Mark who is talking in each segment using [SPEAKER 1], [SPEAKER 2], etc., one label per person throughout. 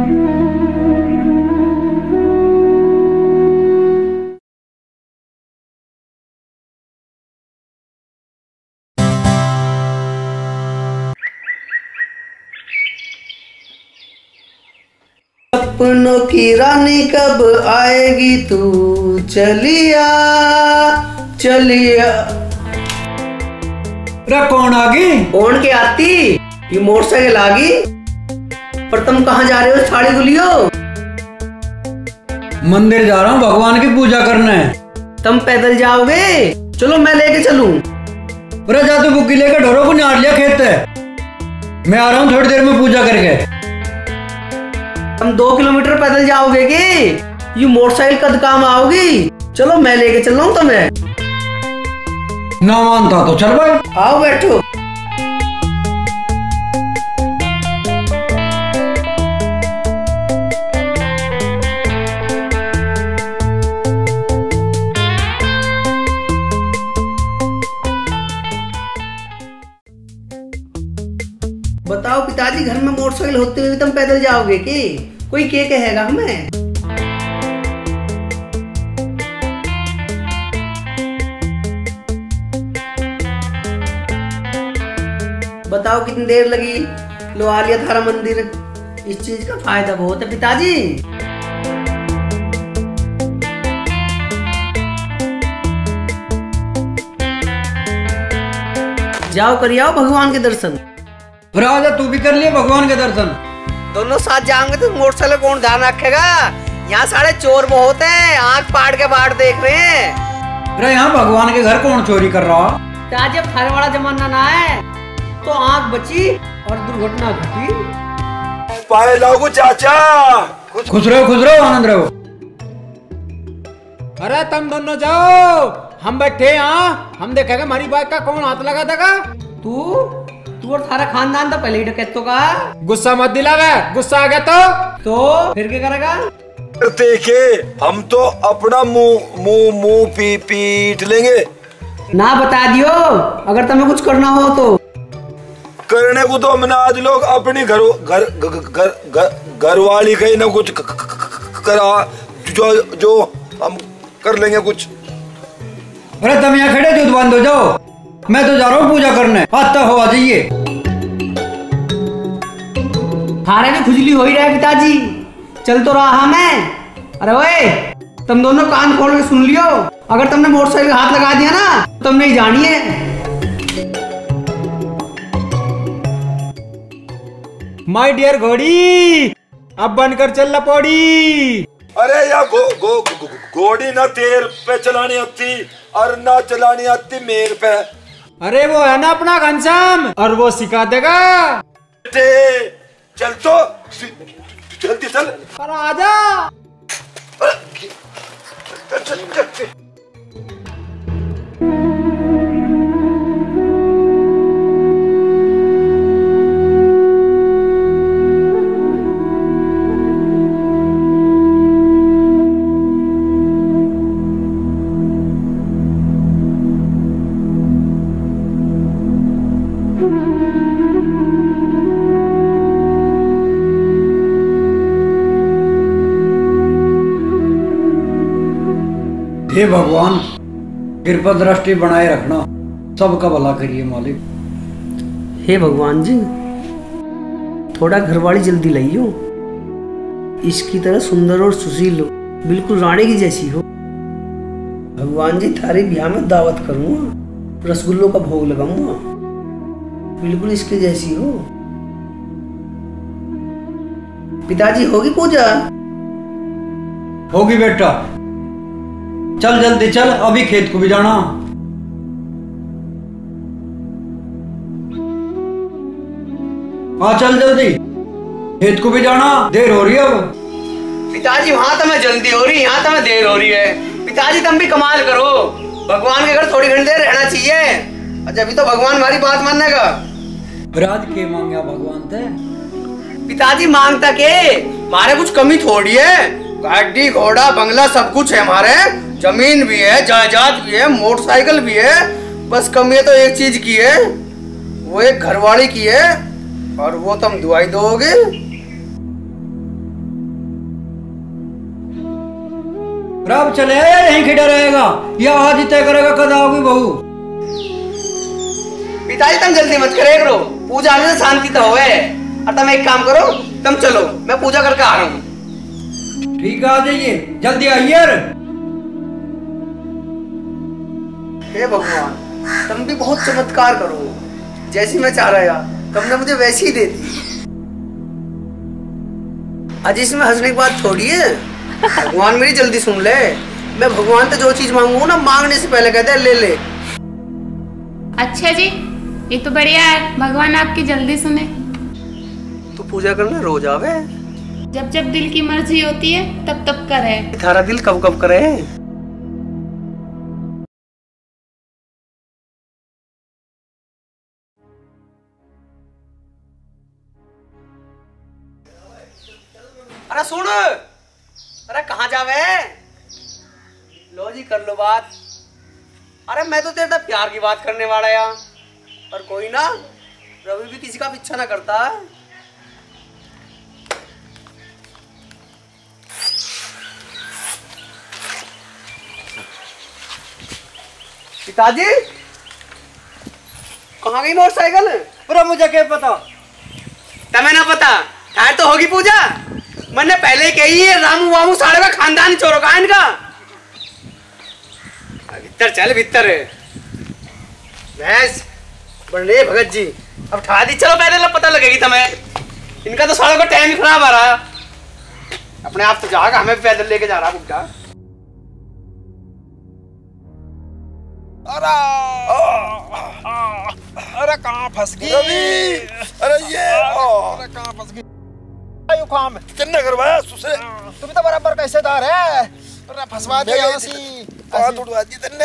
[SPEAKER 1] सपनों की रानी कब आएगी तू, चलिया चलिया।
[SPEAKER 2] कौन आ गई?
[SPEAKER 1] कौन के आती, ये मोटरसाइकिल आ गई। पर तुम कहाँ जा रहे हो साड़ी गुलियो?
[SPEAKER 2] मंदिर जा रहा हूँ भगवान की पूजा करने।
[SPEAKER 1] तुम पैदल जाओगे? चलो मैं लेके चलूं।
[SPEAKER 2] अरे जा तू बुकी लेकर ढोरों को निहार लिया खेत है। मैं आ रहा हूँ थोड़ी देर में पूजा करके।
[SPEAKER 1] हम 2 किलोमीटर पैदल जाओगे कि ये मोटरसाइकिल कद काम आओगी? चलो मैं लेके चल रहा हूँ तुम्हें।
[SPEAKER 2] ना मानता तो चल भाई।
[SPEAKER 1] आओ बैठो। बताओ पिताजी, घर में मोटरसाइकिल होते हुए तुम पैदल जाओगे कि? कोई क्या कहेगा हमें? बताओ कितनी देर लगी? लो आ लिया थारा मंदिर। इस चीज का फायदा बहुत है पिताजी। जाओ करिए आओ भगवान के दर्शन।
[SPEAKER 2] राजा तू भी कर लिया भगवान के दर्शन।
[SPEAKER 1] दोनों साथ जाएंगे तो मोटरसाइकिल कौन ध्यान रखेगा? यहाँ सारे चोर बहुत हैं, आंख पाड़ के बाहर देख रहे हैं।
[SPEAKER 2] अरे यहाँ भगवान के घर कौन चोरी कर रहा?
[SPEAKER 1] जब थारे वाला जमाना ना है तो आंख बची और दुर्घटना घटी।
[SPEAKER 3] पाए लागू चाचा।
[SPEAKER 2] खुश रहो आनंद रहो।
[SPEAKER 4] अरे तुम दोनों जाओ, हम बैठे यहाँ। हम देखेंगे हमारी बाइक का कौन हाथ लगा देगा।
[SPEAKER 1] तू और थारा खानदान तो पहले ही डकैतों का।
[SPEAKER 4] गुस्सा मत दिलावे, गुस्सा आ गया
[SPEAKER 1] तो फिर क्या करेगा?
[SPEAKER 3] देखे हम तो अपना मुंह पीट लेंगे।
[SPEAKER 1] ना बता दियो, अगर तुम्हें कुछ करना हो तो।
[SPEAKER 3] करने को तो हमने आज लोग अपनी घरवाली कहीं ना कुछ करा, जो हम कर लेंगे कुछ।
[SPEAKER 2] अरे तुम यहाँ खड़े दूध बंद हो जाओ, मैं तो जा रहा हूँ पूजा करने। आता हो आ जाइए।
[SPEAKER 1] थारे में खुजली हो ही रहा है पिताजी, चल तो रहा मैं। अरे ओए, तुम दोनों कान खोल के सुन लियो, अगर तुमने मोटरसाइकिल हाथ लगा दिया ना तुम नहीं जानिए।
[SPEAKER 4] माय डियर घोड़ी, अब बनकर चल लपौड़ी।
[SPEAKER 3] अरे या घोड़ी ना तेल पे चलानी आती और ना चलानी आती मेर पे।
[SPEAKER 4] अरे वो है ना अपना घनश्याम, और वो सिखा देगा।
[SPEAKER 3] चल तो जल्दी चल।
[SPEAKER 4] पर आजा।
[SPEAKER 2] हे भगवान, कृपा दृष्टि बनाए रखना, सबका भला करिए मालिक।
[SPEAKER 1] हे भगवान जी, थोड़ा घरवाली जल्दी लाइयो। इसकी तरह सुंदर और सुशील हो, बिल्कुल रानी की जैसी हो। भगवान जी थारे ब्याह में दावत करूंगा, रसगुल्लों का भोग लगाऊंगा, बिल्कुल इसके जैसी हो। पिताजी होगी पूजा?
[SPEAKER 2] होगी बेटा, चल जल्दी चल, अभी खेत को भी जाना। हाँ चल जल्दी, खेत को भी जाना, देर हो रही है अब।
[SPEAKER 1] पिताजी वहां तो मैं जल्दी हो रही, यहाँ तो मैं देर हो रही है। पिताजी तुम भी कमाल करो, भगवान के घर थोड़ी घंटे देर रहना चाहिए। अच्छा अभी तो भगवान हमारी बात मानेगा।
[SPEAKER 2] राज के मांगा भगवान थे।
[SPEAKER 1] पिताजी मांगता के, हमारे कुछ कमी थोड़ी है। गाड़ी घोड़ा बंगला सब कुछ है हमारे, जमीन भी है, जायदाद भी है, मोटरसाइकिल भी है। बस कमी तो एक चीज की है, वो एक घरवाली की है, और वो तुम दुआई दोगे।
[SPEAKER 2] अब चले या यहीं खड़ा रहेगा या आज ही तय करेगा कद आओगी बहू?
[SPEAKER 1] पिताजी तुम जल्दी मत करे करो, पूजा आने से शांति तो होवे। और तुम एक काम करो, तुम चलो, मैं पूजा करके आ रहा हूँ।
[SPEAKER 2] ठीक है, आ जाइए, जल्दी आइए।
[SPEAKER 1] हे भगवान, तुम भी बहुत चमत्कार करो, जैसी मैं चाह रहा तुमने मुझे वैसी ही दे दी। आज इसमें हंसने की बात थोड़ी है, भगवान मेरी जल्दी सुन ले। मैं भगवान से जो चीज मांगू ना, मांगने से पहले कहते हैं ले ले।
[SPEAKER 5] अच्छा जी, ये तो बढ़िया है, भगवान आपकी जल्दी सुने।
[SPEAKER 1] तू पूजा करने रोज आवे?
[SPEAKER 5] जब जब दिल की मर्जी होती है तब तब करे।
[SPEAKER 1] थारा दिल कब कब करे? अरे सुन, अरे कहाँ जावे? लो जी कर लो बात। अरे मैं तो तेरे प्यार की बात करने वाला यार, पर कोई ना, रवि भी किसी का पीछा ना करता है। पिताजी कहाँ गई मोटरसाइकिल?
[SPEAKER 2] अरे मुझे क्या पता?
[SPEAKER 1] तुम्हें ना पता? टायर तो होगी पूजा, मैंने पहले ही कही है, रामू वामू साढ़े का खानदानी चोरों का इनका। भीतर चल, भीतर भैंस बने भगत जी, अब ठा दी, चलो पहले पता लगेगी तुम्हें। इनका तो सालों का टाइम खराब आ रहा, अपने आप तो जाएगा, हमें पैदल लेके जा रहा बुड्ढा।
[SPEAKER 3] अरे कहाँ फंस गई रवि? अरे ये अरे कहाँ फंस गई?
[SPEAKER 6] आयु काम
[SPEAKER 3] किन्ने करवाया सुसे?
[SPEAKER 6] तुम तो बराबर कैसेदार है, अरे फंसवा दिया ऐसी
[SPEAKER 3] बात उड़वा दी तन्ने।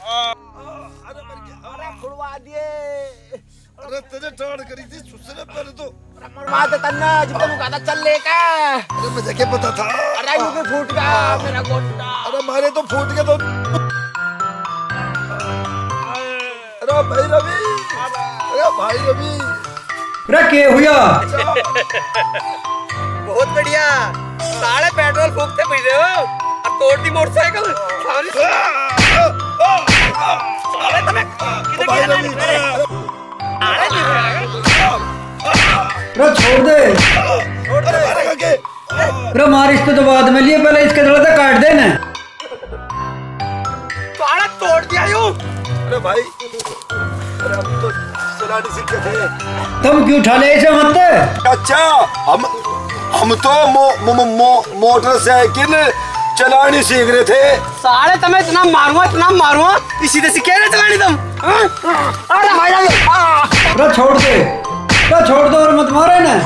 [SPEAKER 6] अरे खुड़वा दिए,
[SPEAKER 3] अरे तेरे टाड़ करी थी सुसे ने पहले तो।
[SPEAKER 6] मरवा दे तन्ना, जब तक कहा था चल लेका।
[SPEAKER 3] अरे मुझे क्या पता था?
[SPEAKER 6] अरे मुझे फूट गया मेरा गोटा।
[SPEAKER 3] अरे मारे तो फूट गया तो। अरे भाई रवि, अरे भाई रवि,
[SPEAKER 2] रखे हुआ
[SPEAKER 1] बहुत बढ़िया, साढ़े पेट्रोल फूकते पी रहे हो और तोड़ दी मोटरसाइकिल।
[SPEAKER 2] छोड़ दे, अरे मार इसको तो बाद में लिए, पहले इसके थोड़ा सा काट देना।
[SPEAKER 1] तोड़ दिया यूं।
[SPEAKER 3] अरे भाई, अरे हम तो चलाने सीखे थे।
[SPEAKER 2] तुम क्यों उठा ले ऐसे मत?
[SPEAKER 3] अच्छा, हम तो मोटरसाइकिल चलानी सीख रहे थे।
[SPEAKER 1] साले तुम्हें इतना मारूंगा, इसी तरह सीखे रहे चलानी तुम। अरे भाई
[SPEAKER 2] अरे छोड़ दे, अरे छोड़ दो और मत मारे ना।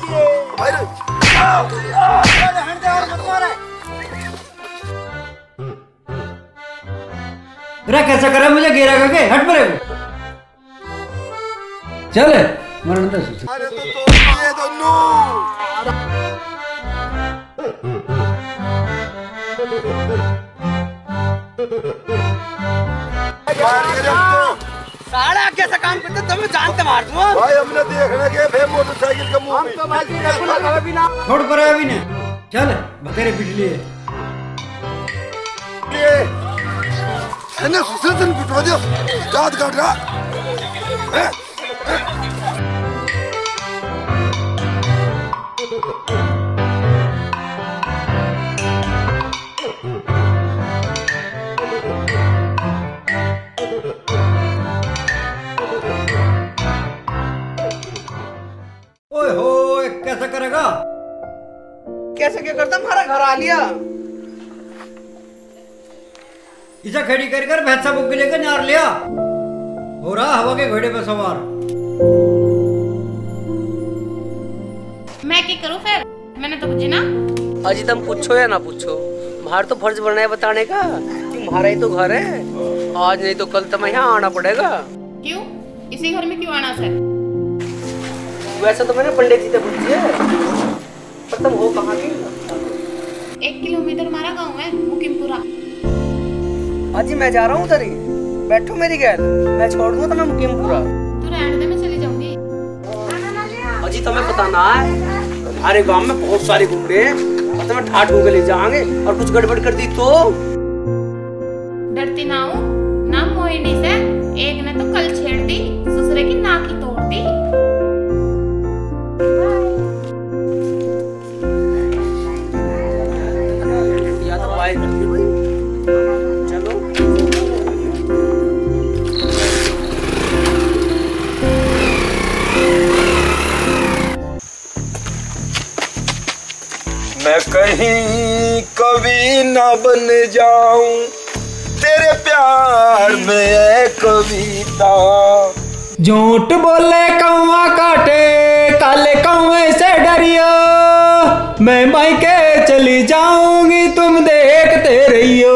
[SPEAKER 2] अरे कैसा करे मुझे गिरा करके, हट परे चल मरण दे।
[SPEAKER 3] अरे तो ये दोनों
[SPEAKER 1] साला कैसा काम करते, तुम्हें जानते मार दूंगा।
[SPEAKER 3] भाई हमने देखने के फिर मोटरसाइकिल का मुंह भी।
[SPEAKER 2] छोड़ पर अभी ने, चल बतेरे पिट लिए।
[SPEAKER 3] मैंने सुसे दिन पिटवा दिया, दांत काट रहा।
[SPEAKER 2] ओए हो, कैसा करेगा?
[SPEAKER 1] कैसे क्या करता, हमारा घर आ लिया।
[SPEAKER 2] इसे खड़ी कर कर भैंसा बुक के लेकर नार लिया, हो रहा हवा के घोड़े पे सवार।
[SPEAKER 5] मैं क्या करूं फिर, मैंने तो पूछी ना।
[SPEAKER 1] अजी तुम पूछो या ना पूछो, हमारा तो फर्ज बना है बताने का कि हमारा ही तो घर है। आज नहीं तो कल तुम्हें यहाँ आना पड़ेगा।
[SPEAKER 5] क्यों, इसी घर में क्यों आना सर?
[SPEAKER 1] वैसे तो मैंने पंडित जी से पूछी है, पर तुम हो कहाँ की?
[SPEAKER 5] 1 किलोमीटर हमारा गाँव है, मुकीमपुरा।
[SPEAKER 1] अजी मैं जा रहा हूँ उधर ही, बैठो मेरी गैर, मैं छोड़ दूँ तुम्हें मुकीमपुरा।
[SPEAKER 5] तू रहने दे, मैं चली जाऊंगी।
[SPEAKER 1] अजी तुम्हें पता ना है, हमारे गांव में बहुत सारे गुंडे हैं और तुम्हें ठाठ होकर ले जाएंगे और कुछ गड़बड़ कर दी तो
[SPEAKER 5] डरती ना हूँ ना मोहिनी से। एक ने तो कल छेड़ दी, दूसरे की नाक ही तोड़ दी।
[SPEAKER 1] या तो बाय करती भाई। चलो
[SPEAKER 3] मैं कहीं कभी ना बन जाऊं तेरे प्यार में है कविता।
[SPEAKER 4] झूठ बोले कौवा काटे, काले कौवे से डरियो, मैं मायके चली जाऊंगी तुम देखते रहियो।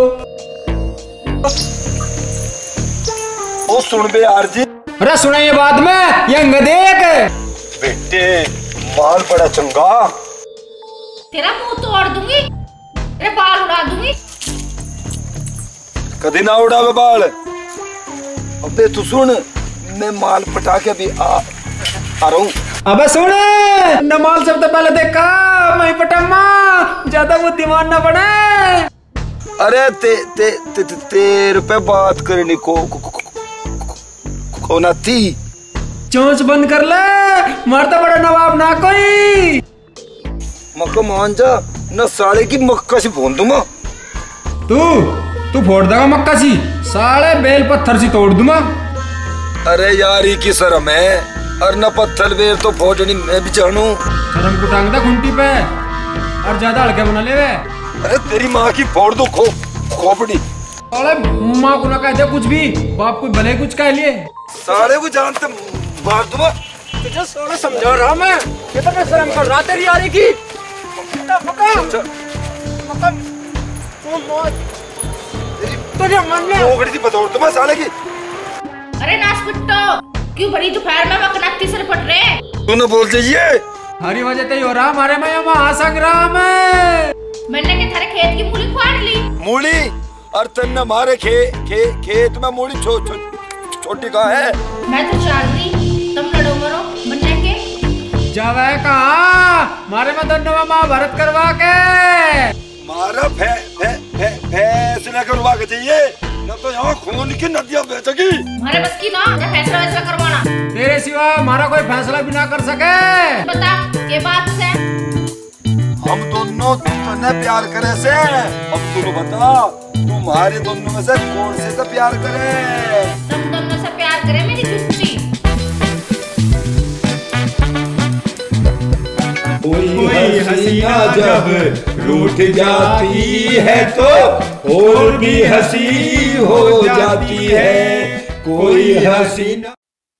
[SPEAKER 3] ओ सुन बे यार जी।
[SPEAKER 4] अरे सुनाइए बाद में, यंग देख
[SPEAKER 3] बेटे माल बड़ा चंगा।
[SPEAKER 5] तेरा मुंह तोड़ दूंगी, तेरे बाल उड़ा दूंगी।
[SPEAKER 3] कभी ना उड़ावे बाल। अबे तू सुन, मैं माल पटा के अभी आ रहा हूँ।
[SPEAKER 4] अबे सुन, नमाल सबसे पहले देखा मैं पटम्मा, ज्यादा बुद्धिमान ना बने।
[SPEAKER 3] अरे तेरे पे बात करने को ना थी।
[SPEAKER 4] चोंच बंद कर ले, मरता बड़ा नवाब ना कोई।
[SPEAKER 3] मक्का मान जा न साले की मक्का से भून दूंगा।
[SPEAKER 4] तू फोड़ देगा मक्का सी, साले बेल पत्थर से तोड़ दूंगा।
[SPEAKER 3] अरे यार ही की शर्म है, और न पत्थर बेल तो फोड़नी मैं भी जानू।
[SPEAKER 4] शर्म को टांग दे खूंटी पे और ज्यादा हल्के बना ले वे।
[SPEAKER 3] अरे तेरी माँ की फोड़ दो खोपड़ी।
[SPEAKER 4] साले माँ को ना कह दे कुछ भी, बाप को भले कुछ कह लिए।
[SPEAKER 3] साले को जानते मार दूंगा।
[SPEAKER 4] तुझे साले समझा रहा मैं, कितना शर्म कर रहा तेरी यारी की। तुझे मन में
[SPEAKER 3] खोपड़ी थी बतौर तुम्हें साले की।
[SPEAKER 5] अरे नासपिट्टो, क्यों बड़ी दोपहर में वकनाती से लिपट रहे?
[SPEAKER 3] तू न बोल दीजिए।
[SPEAKER 4] हरी वजह ते हो रहा हमारे में महासंग्राम है।
[SPEAKER 5] मैंने के थारे खेत की मूली फाड़ ली।
[SPEAKER 3] मूली और तन्ने हमारे खेत में मूली छोटी का है।
[SPEAKER 5] मैं तो चाल रही, तुम लड़ो मरो बनने के।
[SPEAKER 4] जावे कहाँ मारे में दोनों में महाभारत करवा के।
[SPEAKER 3] मारा फैसला करवा के चाहिए, न तो यहाँ खून की नदियाँ बहेगी।
[SPEAKER 5] हमारे बस की ना फैसला वैसला करवाना।
[SPEAKER 4] तेरे सिवा हमारा कोई फैसला भी ना कर सके।
[SPEAKER 5] बता ये बात से
[SPEAKER 3] हम दोनों तन्ने प्यार करे से। अब तू बता, तुम्हारे दोनों में से कौन से तो प्यार करे?
[SPEAKER 5] तुम दोनों से प्यार करे मेरी चुस्ती।
[SPEAKER 7] कोई हसीना जब रूठ जाती है तो और भी हंसी हो जाती है। कोई हसीना।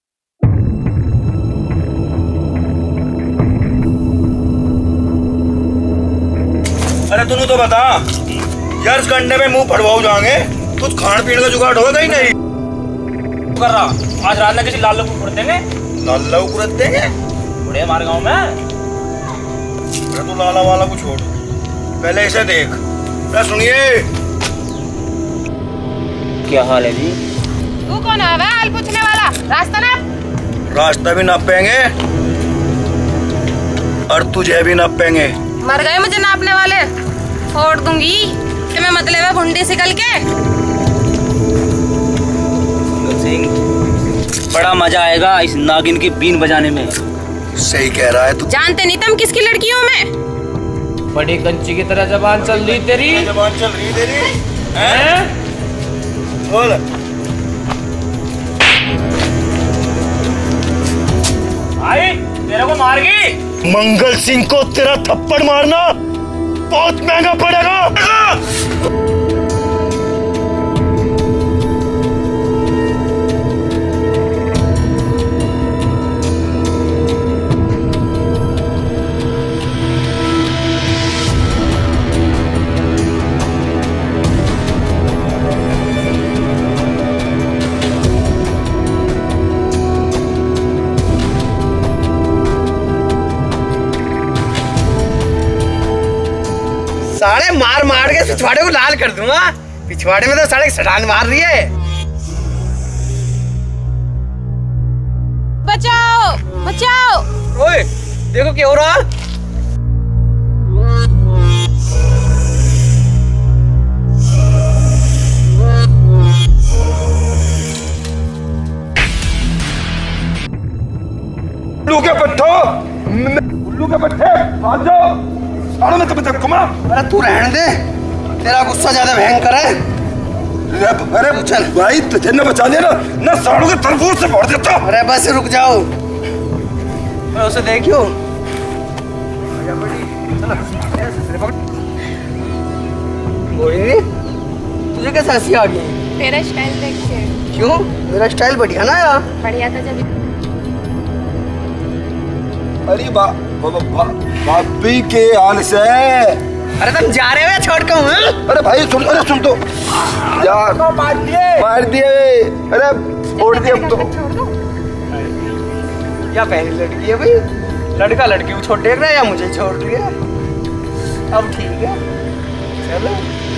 [SPEAKER 3] अरे तूने तो बता यार, इस गन्ने में मुंह फड़वाओ जाएंगे, कुछ खान पीने का जुगाड़ होगा ही नहीं।
[SPEAKER 8] कर रहा आज रात में किसी लाल लोग उड़ देंगे।
[SPEAKER 3] लाल लोग उड़ देंगे
[SPEAKER 8] बड़े हमारे गांव में।
[SPEAKER 3] अरे तू लाला वाला को छोड़, पहले इसे देख। अरे सुनिए,
[SPEAKER 8] क्या हाल है जी?
[SPEAKER 5] तू कौन है वे हाल पूछने वाला? रास्ता नाप।
[SPEAKER 3] रास्ता भी नापेंगे और तुझे भी नापेंगे।
[SPEAKER 5] मर गए मुझे नापने वाले, फोड़ दूंगी कि मैं मतलब है भुंडी से गल के।
[SPEAKER 8] सिंह, बड़ा मजा आएगा इस नागिन की बीन बजाने में।
[SPEAKER 3] सही कह रहा है तू।
[SPEAKER 5] जानते नहीं तुम किसकी लड़की हो मैं?
[SPEAKER 8] बड़ी कंची की तरह जबान चल रही तेरी।
[SPEAKER 3] जबान चल रही तेरी हैं? बोल।
[SPEAKER 8] आई तेरे को मार गई।
[SPEAKER 3] मंगल सिंह को तेरा थप्पड़ मारना बहुत महंगा पड़ेगा।
[SPEAKER 1] साले मार मार के पिछवाड़े को लाल कर दूंगा। पिछवाड़े में तो साले सटान मार रही है।
[SPEAKER 5] बचाओ बचाओ।
[SPEAKER 1] ओए देखो क्या हो रहा।
[SPEAKER 3] भाग जाओ। सालों में तो घुमा।
[SPEAKER 6] अरे तू रहने दे, तेरा गुस्सा ज्यादा भयंकर है।
[SPEAKER 3] अरे चल भाई, तुझे न बचा लिया ना सालों के तरबूज से भर देता।
[SPEAKER 6] अरे बस रुक जाओ, मैं उसे देखियो। तुझे कैसे हंसी आ गई?
[SPEAKER 5] तेरा स्टाइल देख के।
[SPEAKER 6] क्यों? मेरा स्टाइल बढ़िया ना यार।
[SPEAKER 5] बढ़िया था जब।
[SPEAKER 3] अरे भाभी के हाल से।
[SPEAKER 6] अरे तुम जा रहे हो या छोड़ के हूँ?
[SPEAKER 3] अरे भाई सुन, अरे सुन तो यार, मार दिए। अरे छोड़ दिए अब तो।
[SPEAKER 6] या पहली लड़की है भाई, लड़का लड़की को छोड़ देख रहा है या मुझे छोड़ दिया? अब ठीक है, चलो।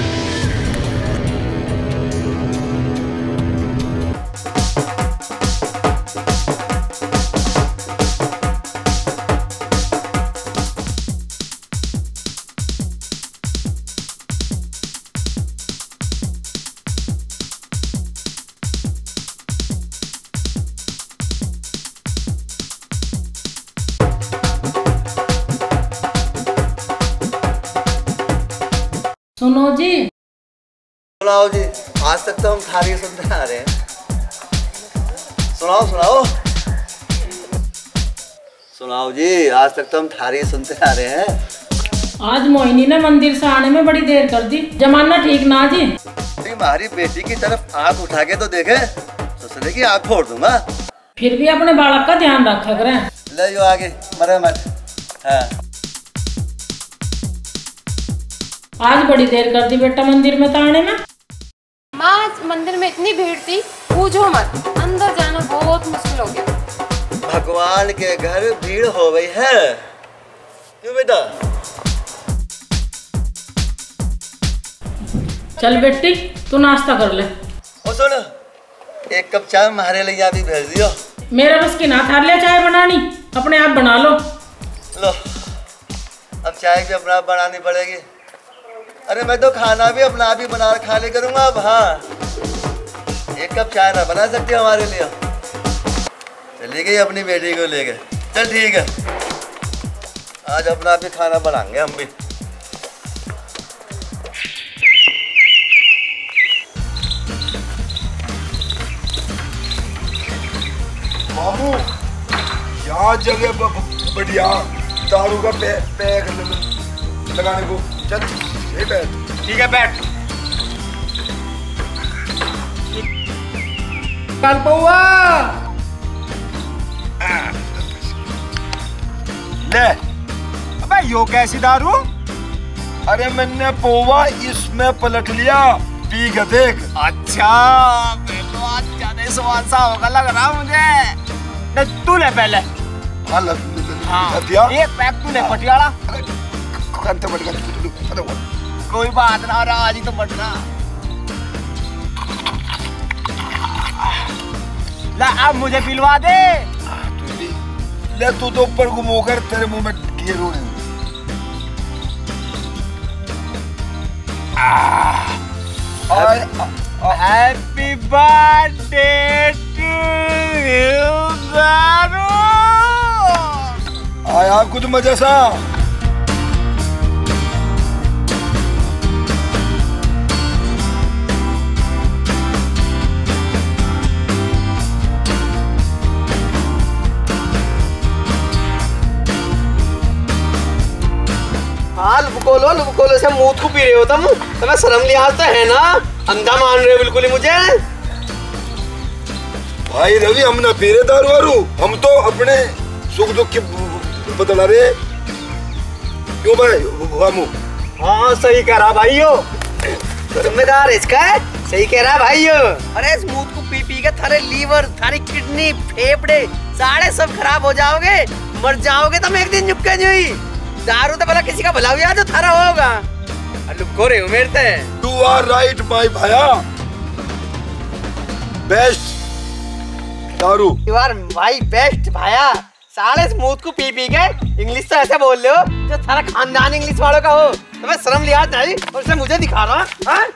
[SPEAKER 9] सुनो जी।
[SPEAKER 10] सुनाओ जी, आज तक तो हम थारी सुनते आ रहे हैं। सुनाओ सुनाओ सुनाओ जी, आज तक तो हम थारी सुनते आ रहे हैं।
[SPEAKER 9] आज मोहिनी ने मंदिर से आने में बड़ी देर कर दी, जमाना ठीक ना जी।
[SPEAKER 10] तुम्हारी बेटी की तरफ आंख उठा के तो देखे, ससुरे की आंख फोड़ दूंगा।
[SPEAKER 9] फिर भी अपने बालक का ध्यान रखा करें।
[SPEAKER 10] ले जो आगे मरे मत। हाँ।
[SPEAKER 9] आज बड़ी देर कर दी बेटा मंदिर में ताने में।
[SPEAKER 5] माँ आज मंदिर में इतनी भीड़ थी, पूछो मत, अंदर जाना बहुत मुश्किल हो गया।
[SPEAKER 10] भगवान के घर भीड़ हो गई है। क्यों बेटा?
[SPEAKER 9] चल बेटी तू नाश्ता कर ले।
[SPEAKER 10] ओ सुन, एक कप चाय हमारे लिए भी भेज दियो।
[SPEAKER 9] मेरे बस की ना थार ले चाय बनानी, अपने आप बना लो।
[SPEAKER 10] लो, अब चाय भी अपना आप बनानी पड़ेगी। अरे मैं तो खाना भी अपना आप ही बना खा ले करूँगा अब। हाँ, एक कप चाय ना बना सकती हमारे लिए? चली गई अपनी बेटी को लेके। चल ठीक है, आज अपना आप ही खाना बनाएंगे हम भी।
[SPEAKER 3] मामू, यहाँ जगह बढ़िया दारू का पैक लगाने को। चल बैठ।
[SPEAKER 4] ठीक है बैठ। कल पौआ
[SPEAKER 3] ले।
[SPEAKER 4] अबे यो कैसी दारू?
[SPEAKER 3] अरे मैंने पोवा इसमें पलट लिया, पी के देख।
[SPEAKER 4] अच्छा, तो आज ज्यादा स्वाद सा होगा लग रहा मुझे। तू ले पहले।
[SPEAKER 3] हाँ,
[SPEAKER 4] एक पैक तू ले पटियाला। कोई बात ना, आज ही तो बढ़ना। ला अब मुझे पिलवा दे।
[SPEAKER 3] ले तू तो ऊपर घूमो कर, तेरे मुंह में घेरू नहीं।
[SPEAKER 4] हैप्पी बर्थडे टू यू दारू।
[SPEAKER 3] आया कुछ मजा सा।
[SPEAKER 6] लुबकोलो से मुंह को पी रहे हो तुम? तुम्हें शर्म लिहाज तो है ना? अंधा मान रहे हो बिल्कुल ही मुझे।
[SPEAKER 3] भाई रवि, हम ना पी रहे दारू वारू, हम तो अपने सुख दुख के बदला रहे। क्यों भाई मामू?
[SPEAKER 6] हाँ सही कह रहा भाइयों, जिम्मेदार इसका है। सही कह रहा भाइयों। अरे इस मूत को पी पी के थारे लीवर, थारी किडनी, फेफड़े सारे सब खराब हो जाओगे, मर जाओगे तुम एक दिन चुपके जुई। दारू तो भला किसी का भला हुआ जो थारा होगा। लुको रहे हो मेरे से।
[SPEAKER 3] You are right माय भाया। बेस्ट दारू।
[SPEAKER 6] You are my best भाया। साले स्मूथ को पी पी के इंग्लिश तो ऐसे बोल रहे हो जो सारा खानदान इंग्लिश वालों का हो। तुम्हें शर्म लिहाज नहीं और उसे मुझे दिखा रहा है।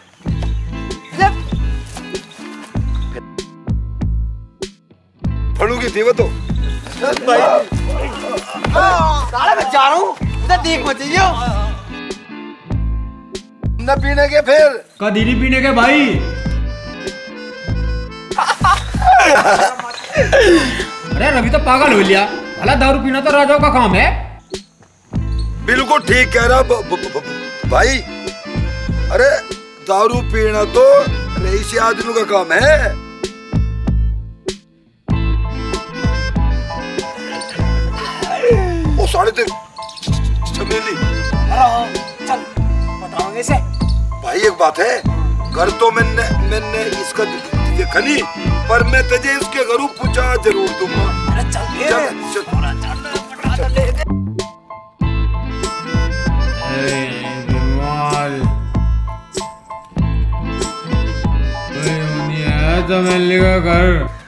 [SPEAKER 3] फड़ूगी थी वो तो।
[SPEAKER 6] साले मैं जा रहा हूँ। न ठीक हो चाहिए न पीने के फिर
[SPEAKER 4] कदी नहीं पीने के भाई। अरे रवि तो पागल हो लिया, भला दारू पीना तो राजाओं का काम है।
[SPEAKER 3] बिल्कुल ठीक कह रहा भाई। अरे दारू पीना तो रईसी आदमी का काम है। ओ साले ते चमेली।
[SPEAKER 6] चल बताओगे से
[SPEAKER 3] भाई एक बात है, घर तो मैंने इसका देखा नहीं, पर मैं तुझे इसके घरों पूछा जरूर दूंगा।
[SPEAKER 6] अरे चल
[SPEAKER 4] चमेली का घर।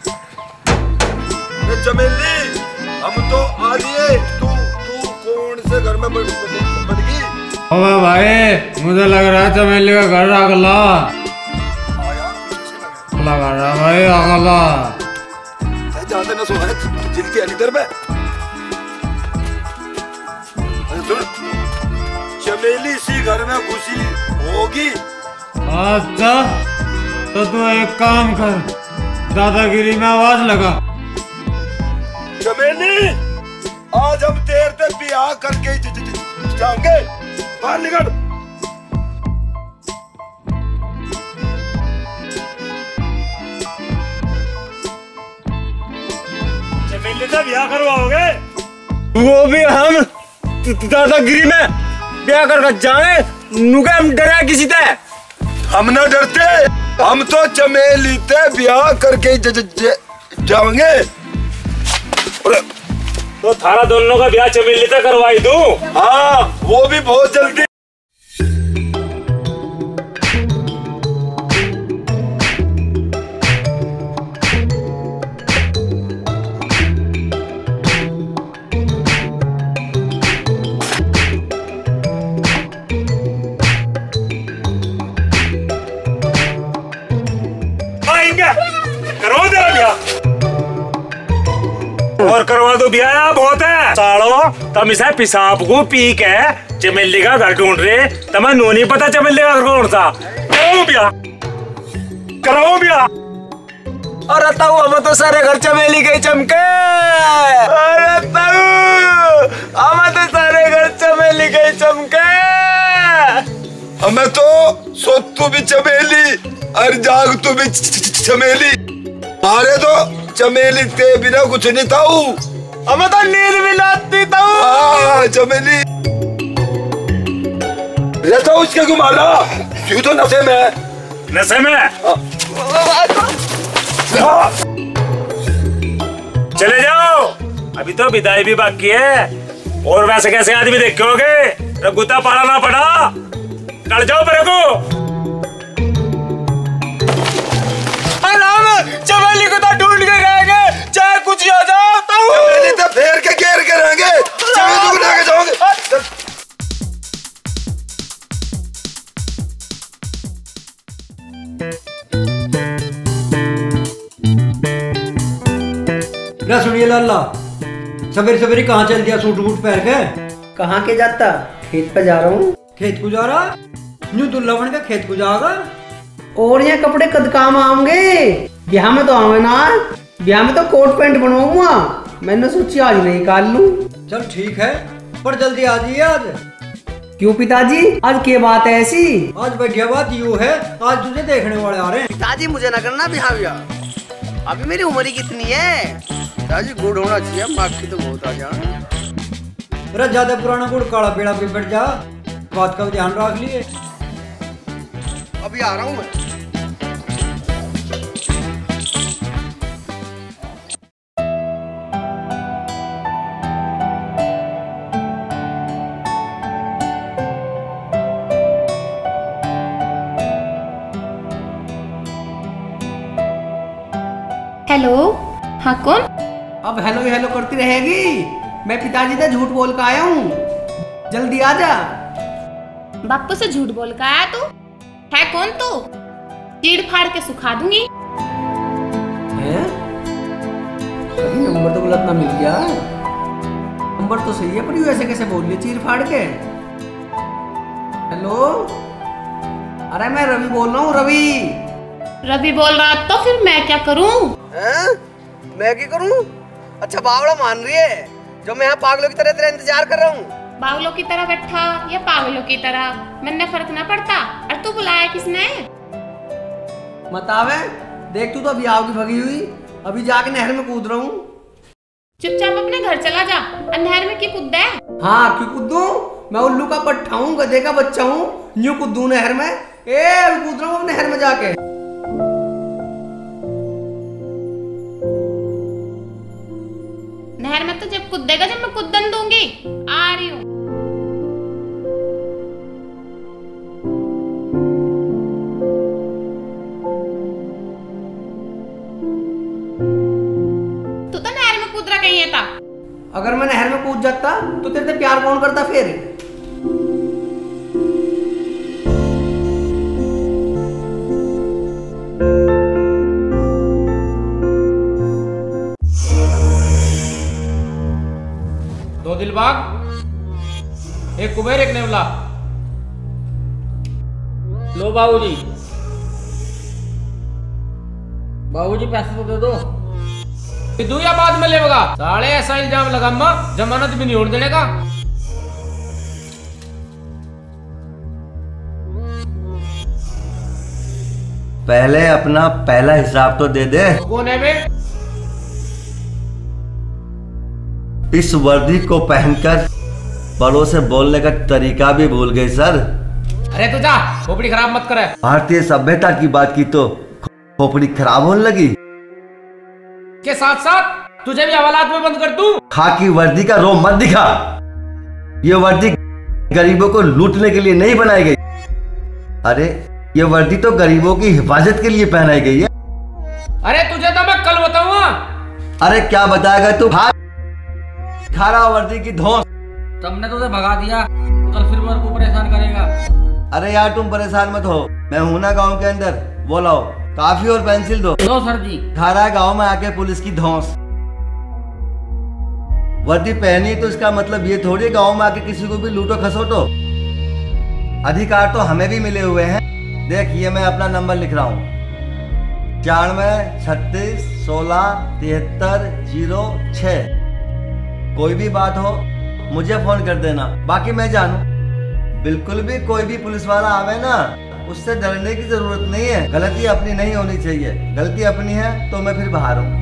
[SPEAKER 3] चमेली हम तो आ लिए, तू कौन से घर में बन गई?
[SPEAKER 4] अबे भाई मुझे लग रहा है चमेली का घर अगला लगा रहा भाई, अगला
[SPEAKER 3] जाते ना सोना जिनके अलीदर में। सुन, चमेली सी घर में घुसी होगी।
[SPEAKER 4] अच्छा तो तू एक काम कर, दादागिरी में आवाज लगा।
[SPEAKER 3] चमेली आज हम देर तक ब्याह करके जाएंगे, बाहर निकल।
[SPEAKER 11] चमेली से ब्याह करवाओगे? वो भी हम दादागिरी में ब्याह करके जाए? नुके हम डरा किसी से?
[SPEAKER 3] हम ना डरते, हम तो चमेली ते ब्याह करके जाएंगे।
[SPEAKER 11] तो थारा दोनों का ब्याह चमेली से करवाई दूं?
[SPEAKER 3] हाँ वो भी बहुत जल्दी।
[SPEAKER 11] करो तेरा ब्याह और करवा दो ब्याह, बहुत है सालो। तम इसे पिसाब को पी के चमेली का घर ढूंढ रहे, तुम्हें नो नहीं पता चमेली का घर कौन सा? करो ब्याह, करो ब्याह।
[SPEAKER 6] और ताऊ हम तो सारे घर चमेली के चमके। अरे ताऊ हम तो सारे घर चमेली के चमके।
[SPEAKER 3] हमें तो सोतू भी चमेली और जाग तू भी चमेली। मारे तो चमेली ते बिना कुछ नहीं ताऊ।
[SPEAKER 6] हमें तो नींद भी लाती ताऊ।
[SPEAKER 3] हाँ चमेली रहता हूँ उसके घुमाना, तू तो नशे में।
[SPEAKER 11] नशे में चले जाओ, अभी तो विदाई भी बाकी है। और वैसे कैसे आदमी देखोगे, रघुता पालना पड़ा। कर जाओ मेरे को।
[SPEAKER 6] चमेली को तो ढूंढ के रहेंगे, चाहे कुछ हो जाओ।
[SPEAKER 3] चमेली तो फेर के घेर के रहेंगे, चमेली को लेके जाओगे।
[SPEAKER 2] सुनिए लाला, सवेरे सवेरे कहाँ चल दिया सूट बूट पहन के?
[SPEAKER 1] कहाँ के जाता? खेत पे जा रहा हूँ।
[SPEAKER 2] खेत को जा रहा? न्यू दुल्ला बन के खेत को जाएगा?
[SPEAKER 1] और ये कपड़े कद काम आऊंगे, ब्याह में तो आवे ना। ब्याह में तो कोट पैंट बनवाऊंगा, मैंने सोची आज नहीं निकाल लूं।
[SPEAKER 2] चल ठीक है, पर जल्दी आ जाइए आज।
[SPEAKER 1] क्यों पिताजी, आज क्या बात है ऐसी?
[SPEAKER 2] आज बढ़िया बात यूँ है, आज तुझे देखने वाले आ रहे हैं।
[SPEAKER 6] पिताजी मुझे ना करना ब्याह, अभी मेरी उम्र ही कितनी है। पिताजी गुड़ होना चाहिए, मार्क्स तो बहुत आ जाए।
[SPEAKER 2] अरे ज्यादा पुराना गुड़ काला पेड़ा पे बैठ जा, बात का ध्यान रख लिए।
[SPEAKER 6] अभी आ रहा हूँ मैं।
[SPEAKER 5] हेलो, हाँ कौन?
[SPEAKER 1] अब हेलो हेलो करती रहेगी? मैं पिताजी से झूठ बोल कर आया हूँ, जल्दी आ जा।
[SPEAKER 5] बापू से झूठ बोल कर आया तू? है कौन तू? चीड़ फाड़ के सुखा दूंगी।
[SPEAKER 1] हैं? नंबर तो गलत ना मिल गया। नंबर तो सही है, पर यू ऐसे कैसे बोल रही चीर फाड़ के? हेलो, अरे मैं रवि बोल रहा हूँ।
[SPEAKER 9] रवि बोल रहा तो फिर मैं क्या करूँ?
[SPEAKER 6] मैं क्या करूँ? अच्छा बावड़ा मान रही है जो मैं यहाँ पागलों की तरह तेरा इंतजार कर रहा हूँ।
[SPEAKER 9] पागलों की तरह बैठा या पागलों की तरह, मैंने फर्क ना पड़ता। और तू बुलाया किसने?
[SPEAKER 1] बतावे, देख तू तो अभी आओगी भगी हुई, अभी जाके नहर में कूद रहा हूँ।
[SPEAKER 9] चुपचाप अपने घर चला जा, नहर में क्यों कूद?
[SPEAKER 1] हाँ क्यों कूदूं? मैं उल्लू का पट्टा हूँ, गधे का बच्चा हूँ, यूं कूदूं नहर में? अभी कूद रहा हूँ नहर में जाके।
[SPEAKER 9] नहर में तो जब कूदेगा जब मैं कूदन दूंगी। आ रही हूँ। तू तो नहर में कूद रहा कहीं था।
[SPEAKER 1] अगर मैं नहर में कूद जाता तो तेरे से प्यार कौन करता फिर?
[SPEAKER 4] दो दिलबाग, एक कुबेर, एक नेवला।
[SPEAKER 8] लो बाबूजी। बाबूजी पैसे तो दे दो।
[SPEAKER 4] दू या बाद में लेगा? साले ऐसा इल्जाम लगा जमानत भी नहीं होने देने का।
[SPEAKER 10] पहले अपना पहला हिसाब तो दे दे।
[SPEAKER 4] कौन है बे?
[SPEAKER 10] इस वर्दी को पहनकर बड़ों से बोलने का तरीका भी भूल गए सर।
[SPEAKER 4] अरे तू जा, खोपड़ी खराब मत करे।
[SPEAKER 10] भारतीय सभ्यता की बात की तो खोपड़ी खराब होने लगी।
[SPEAKER 4] के साथ साथ तुझे भी हवालात में बंद कर दूं।
[SPEAKER 10] खाकी वर्दी का रोब मत दिखा। ये वर्दी गरीबों को लूटने के लिए नहीं बनाई गई। अरे ये वर्दी तो गरीबों की हिफाजत के लिए पहनाई गई है।
[SPEAKER 4] अरे तुझे तो मैं कल बताऊंगा।
[SPEAKER 10] अरे क्या बताएगा तू? खारा वर्दी की धौंस।
[SPEAKER 8] तुमने तो उसे भगा दिया, कल फिर मेरे को परेशान करेगा।
[SPEAKER 10] अरे यार तुम परेशान मत हो, मैं हूं ना गांव के अंदर। वो लाओ काफी और पेंसिल दो।
[SPEAKER 8] लो सर जी।
[SPEAKER 10] खारा गांव में आके पुलिस की धौंस। वर्दी पहनी तो इसका मतलब ये थोड़ी गांव में आके किसी को भी लूटो खसोटो। अधिकार तो हमें भी मिले हुए हैं। देख ये मैं अपना नंबर लिख रहा हूँ, 94 36 16 73 06। कोई भी बात हो मुझे फोन कर देना। बाकी मैं जानू, बिल्कुल भी कोई भी पुलिस वाला आवे ना, उससे डरने की जरूरत नहीं है। गलती अपनी नहीं होनी चाहिए। गलती अपनी है तो मैं फिर बाहर हूँ।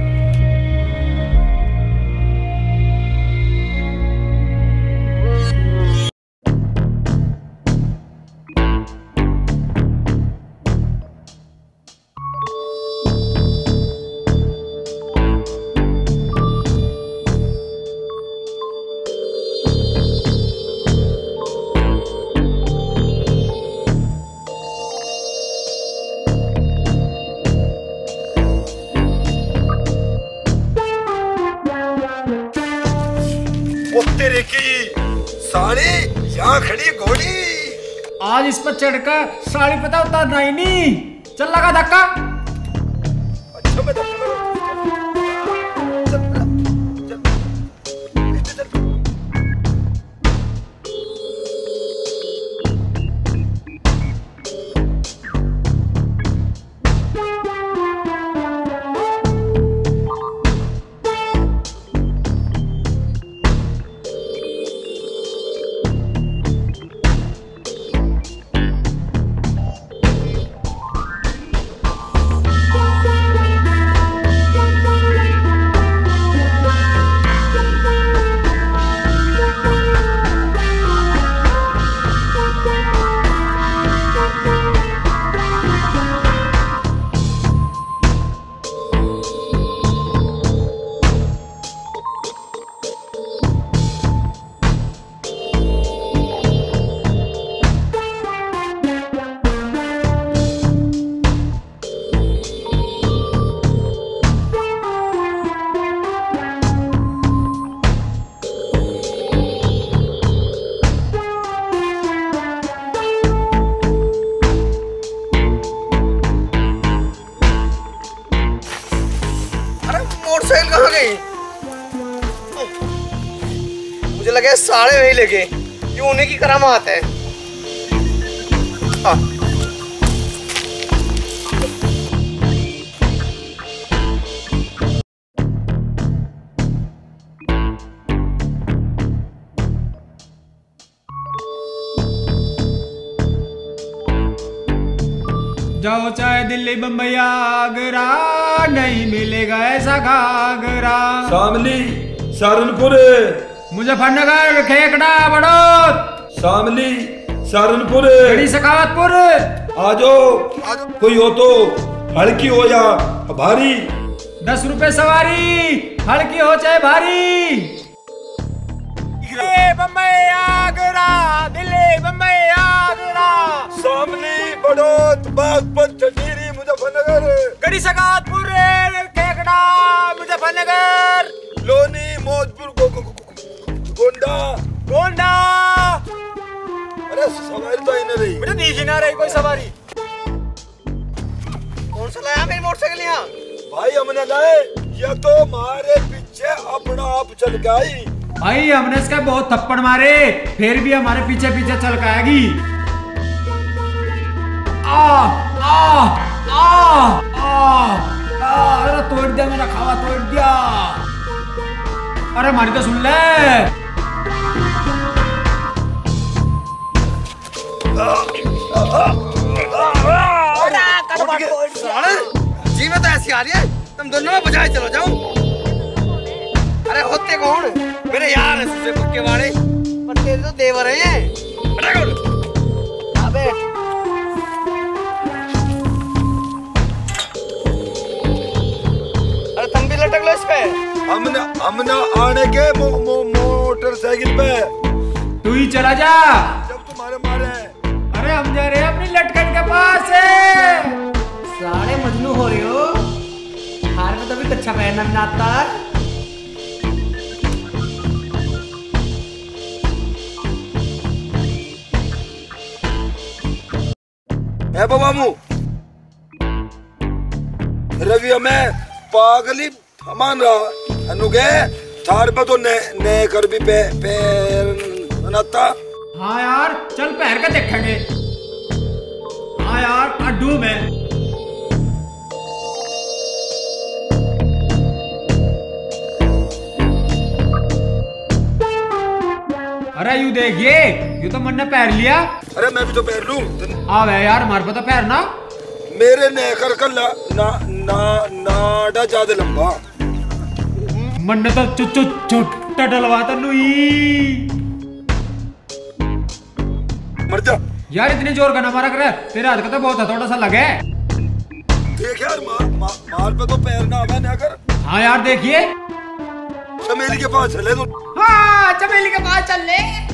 [SPEAKER 3] तेरे की साड़ी यहाँ खड़ी घोड़ी।
[SPEAKER 4] आज इस पर चढ़कर साड़ी पता उतारना ही नहीं। चल लगा धक्का।
[SPEAKER 3] अच्छा मैं धक्का
[SPEAKER 6] लगे साड़े नहीं लगे, ये उन्हीं की करामात है।
[SPEAKER 4] जाओ चाहे दिल्ली बम्बई आगरा, नहीं मिलेगा ऐसा घाघरा।
[SPEAKER 7] शामली, सहारनपुर,
[SPEAKER 4] मुजफ्फरनगर, खेकड़ा, बड़ौद,
[SPEAKER 7] शामली, सहारनपुर,
[SPEAKER 4] बड़ी सखावतपुर।
[SPEAKER 7] आजो कोई हो तो हल्की हो या भारी।
[SPEAKER 4] 10 रुपए सवारी, हल्की हो चाहे भारी। बम्बई आगरा, दिल्ली बम्बई आगरा,
[SPEAKER 3] शामली, बड़ौद, बागपत, चंदेरी, मुजफ्फरनगर,
[SPEAKER 4] गड़ी सखावतपुर, खेकड़ा, मुजफ्फरनगर,
[SPEAKER 3] लोनी, मौजपुर, गोंडा।
[SPEAKER 4] गोंडा।
[SPEAKER 3] अरे सवारी तो नहीं रही,
[SPEAKER 4] मुझे दिख ही ना रही कोई सवारी।
[SPEAKER 6] कौन सा लाया मेरी मोटरसाइकिल यहाँ?
[SPEAKER 3] भाई हमने लाए, ये तो हमारे पीछे अपना आप चल गई।
[SPEAKER 4] भाई हमने इसका बहुत थप्पड़ मारे, फिर भी हमारे पीछे पीछे चल के आएगी। अरे तोड़ दिया मेरा खावा, तोड़ दिया। अरे हमारी तो सुन ले।
[SPEAKER 6] जी में तो ऐसी आ रही है, तुम दोनों में बजाए चलो जाओ। अरे होते कौन? मेरे यार है सुसे पक्के वाले, पर तेरे तो देवर हैं। अबे अरे तुम भी लटक लो इस पे।
[SPEAKER 3] हमने आने के मोटरसाइकिल पे।
[SPEAKER 4] तू ही चला जा।
[SPEAKER 3] जब तुम्हारे मारे।
[SPEAKER 4] अरे हम जा रहे हैं अपनी लटकन के पास से।
[SPEAKER 1] सारे मजनू हो रहे हो, हार में तो भी कच्चा पहनना नहीं आता।
[SPEAKER 3] है बाबू रवि हमें पागली मान रहा अनुगे थार पे तो ने कर भी पैर बनाता।
[SPEAKER 4] हाँ यार चल पैर के देखेंगे। हाँ यार अड्डू में। अरे यू देखिए, यू तो मन ने पैर लिया।
[SPEAKER 3] अरे मैं भी तो पैर लूं।
[SPEAKER 4] आवे यार हमारे पे तो पैर ना।
[SPEAKER 3] मेरे ने कर कर नाडा ज्यादा लंबा।
[SPEAKER 4] मन ने तो छोटा डलवा था नुई।
[SPEAKER 3] मर जा
[SPEAKER 4] यार, इतनी जोर का ना मारा करे, तेरे हाथ का तो बहुत थोड़ा सा लगे।
[SPEAKER 3] देख यार मार पे तो पैर ना आवे ना कर।
[SPEAKER 4] हाँ यार देखिए,
[SPEAKER 3] चमेली के पास चले तो।
[SPEAKER 4] हाँ चमेली के पास चल ले।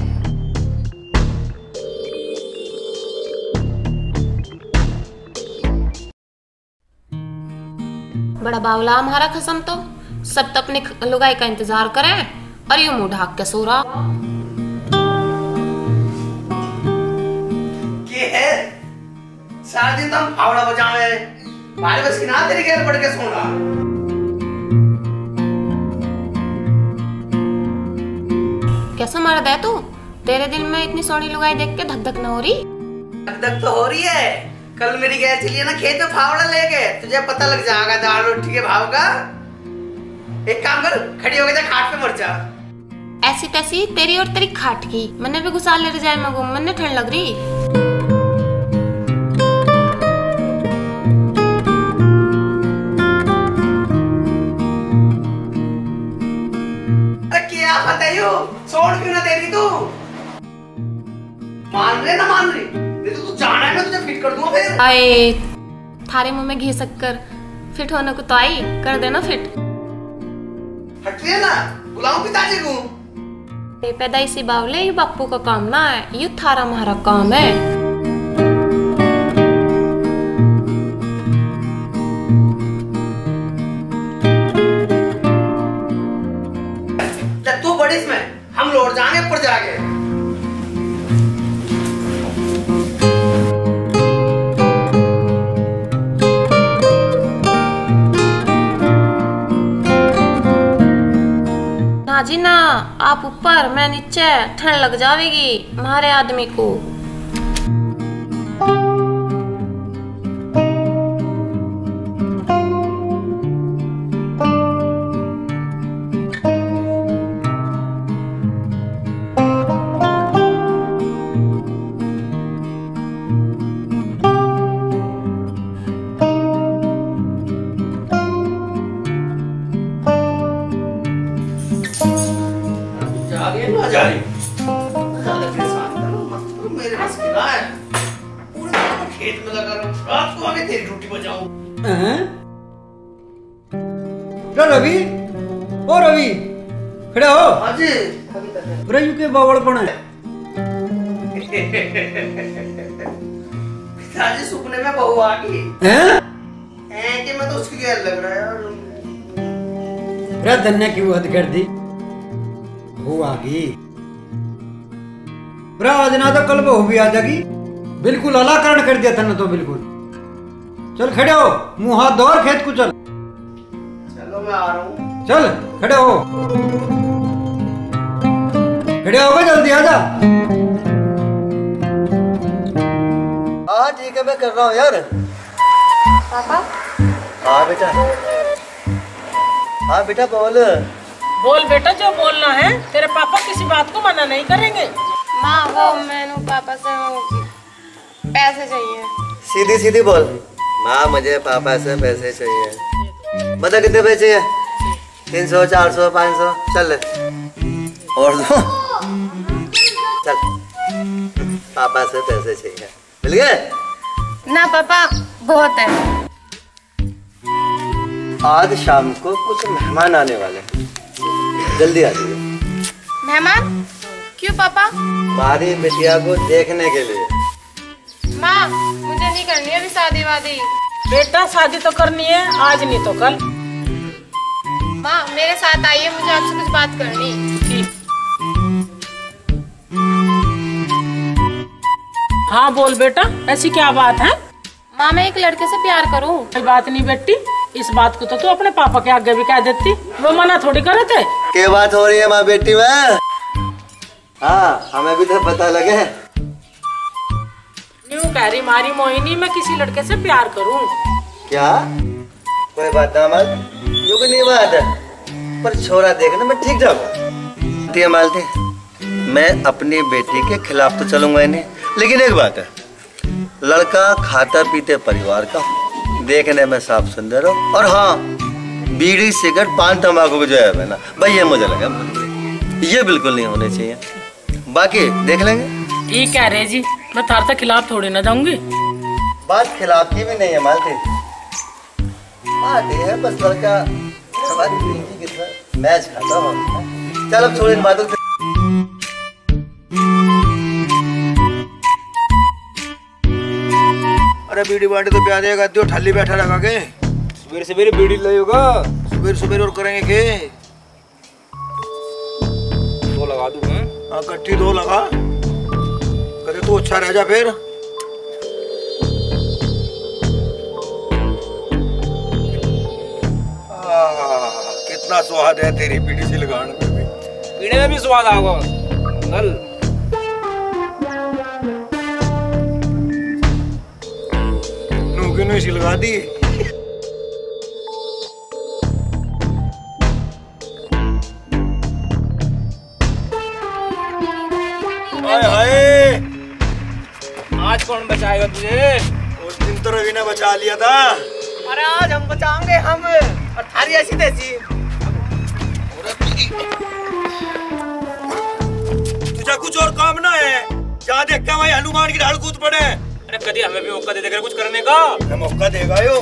[SPEAKER 5] बड़ा बावला हमारा खसम तो, सब तो अपने लुगाई का इंतजार करें और यूं मुंह ढाक के सो रहा।
[SPEAKER 6] ये है सारा दिन तो हम फावड़ा बजावे, भारी बस की ना तेरी घेर पड़ के सो रहा।
[SPEAKER 5] कैसा मर्द है तू? तेरे दिल में इतनी सोनी लुगाई देख के धक धक न हो रही?
[SPEAKER 6] धक धक तो हो रही है। कल मेरी गैस चली है ना खेत में फावड़ा लेके, तुझे पता लग जाएगा दाल रोटी के भाव का। एक काम कर, खड़ी हो गई खाट पे मर जा।
[SPEAKER 5] ऐसी तैसी तेरी और तेरी खाट की, मैंने भी घुसा ले रजाई में घूम, मैंने ठंड लग रही।
[SPEAKER 6] अरे क्या बताइयो, छोड़ क्यों ना दे रही तू? मान रहे ना मान रही? नहीं तो तू जाना है, मैं तुझे फिट कर दूंगा फिर।
[SPEAKER 5] आए थारे मुंह में घी शक्कर, फिट होने को तो आई, कर देना फिट।
[SPEAKER 6] हट रही है ना, बुलाऊं पिताजी को।
[SPEAKER 5] पैदाइशी बावले ये बापू का काम ना है, ये थारा हमारा काम है।
[SPEAKER 6] तू बड़ी इसमें, हम लौट जाएंगे ऊपर जाके।
[SPEAKER 5] ना जी ना, आप ऊपर
[SPEAKER 9] ऊपर मैं नीचे, ठंड लग जाएगी हमारे आदमी को।
[SPEAKER 2] रवि, ओ रवि, खड़े हो। रयू के बावड़पन है।
[SPEAKER 6] पिताजी सुपने में बहू आ गई हैं कि मैं तो उसकी गैर लग रहा है यार।
[SPEAKER 2] धन्य की हद कर दी, बहू आ गई। आज ना तो कल बहू भी आ जाएगी। बिल्कुल अलाकरण कर दिया था ना, तो बिल्कुल। चल खड़े हो, मुंह हाथ धो और खेत को चल।
[SPEAKER 6] चलो मैं आ रहा हूँ।
[SPEAKER 2] चल खड़े हो, खड़े हो गए, जल्दी आ जा।
[SPEAKER 10] हाँ ठीक है, मैं कर रहा हूँ यार।
[SPEAKER 5] पापा।
[SPEAKER 10] हाँ बेटा, हाँ बेटा बोल।
[SPEAKER 12] बोल बेटा, जो बोलना है। तेरे पापा किसी बात को मना नहीं करेंगे।
[SPEAKER 5] माँ वो मैंने पापा से पैसे चाहिए।
[SPEAKER 10] सीधी सीधी बोल। माँ मुझे पापा से पैसे चाहिए। बता कितने पैसे चाहिए? 300, 400, 500? चल और दो। चल, पापा से पैसे चाहिए। मिल गए?
[SPEAKER 5] ना पापा, बहुत है।
[SPEAKER 10] आज शाम को कुछ मेहमान आने वाले हैं, जल्दी आ जाइए।
[SPEAKER 5] मेहमान? क्यों पापा?
[SPEAKER 10] तुम्हारी बिटिया को देखने के लिए।
[SPEAKER 5] माँ मुझे नहीं करनी अभी शादी वादी।
[SPEAKER 12] बेटा शादी तो करनी है, आज नहीं तो कल।
[SPEAKER 5] माँ मेरे साथ आइए, मुझे आपसे कुछ बात करनी।
[SPEAKER 12] हाँ बोल बेटा, ऐसी क्या बात है?
[SPEAKER 5] माँ मैं एक लड़के से प्यार करूँ।
[SPEAKER 12] कोई बात नहीं बेटी, इस बात को तो तू अपने पापा के आगे भी कह देती, वो मना थोड़ी करे थे।
[SPEAKER 10] क्या बात हो रही है माँ बेटी में? हाँ हमें भी तो पता लगे।
[SPEAKER 12] न्यू कह रही मारी मोहिनी, मैं किसी लड़के से प्यार करूं।
[SPEAKER 10] क्या? कोई बात ना मत, यो कोई नहीं बात है, पर छोरा देखने में ठीक जाऊंगा। मालती, मैं अपनी बेटी के खिलाफ तो चलूंगा ही नहीं, लेकिन एक बात है, लड़का खाता पीते परिवार का, देखने में साफ सुंदर हो, और हाँ बीड़ी सिगरेट पान तंबाकू को जो है ना भाई, ये मुझे लगा ये बिल्कुल नहीं होने चाहिए। बाकी देख लेंगे।
[SPEAKER 12] ठीक कह रहे जी, मैं तार तक खिलाफ थोड़ी ना जाऊंगी।
[SPEAKER 10] बात खिलाफ की भी नहीं है मालती, बात ये है बस लड़का हमारी बेटी की तरह मैच खाता हो। चल अब छोड़ इन बातों से।
[SPEAKER 7] अरे बीड़ी बांटे तो प्याज देगा, तो ठल्ली बैठा रखा के सवेरे सवेरे बीड़ी लगेगा, सवेरे सवेरे और करेंगे के दो लगा दूं मैं। हाँ कट्टी दो लगा, करे तो अच्छा रह जा फिर। कितना स्वाद है तेरी बीड़ी से लगाने में भी। बीड़ी में भी स्वाद आगा नल। नूकी लगा दी। हाय हाय,
[SPEAKER 4] आज कौन बचाएगा तुझे?
[SPEAKER 7] उस दिन तो रवि ने बचा लिया था।
[SPEAKER 6] अरे आज हम बचाएंगे हम, और थारी ऐसी तैसी।
[SPEAKER 7] तुझे कुछ और काम ना है? जहाँ देखते हैं वही हनुमान की ढाल कूद पड़े।
[SPEAKER 4] अरे कभी हमें भी मौका दे देकर कुछ करने का।
[SPEAKER 7] मैं मौका देगा यो।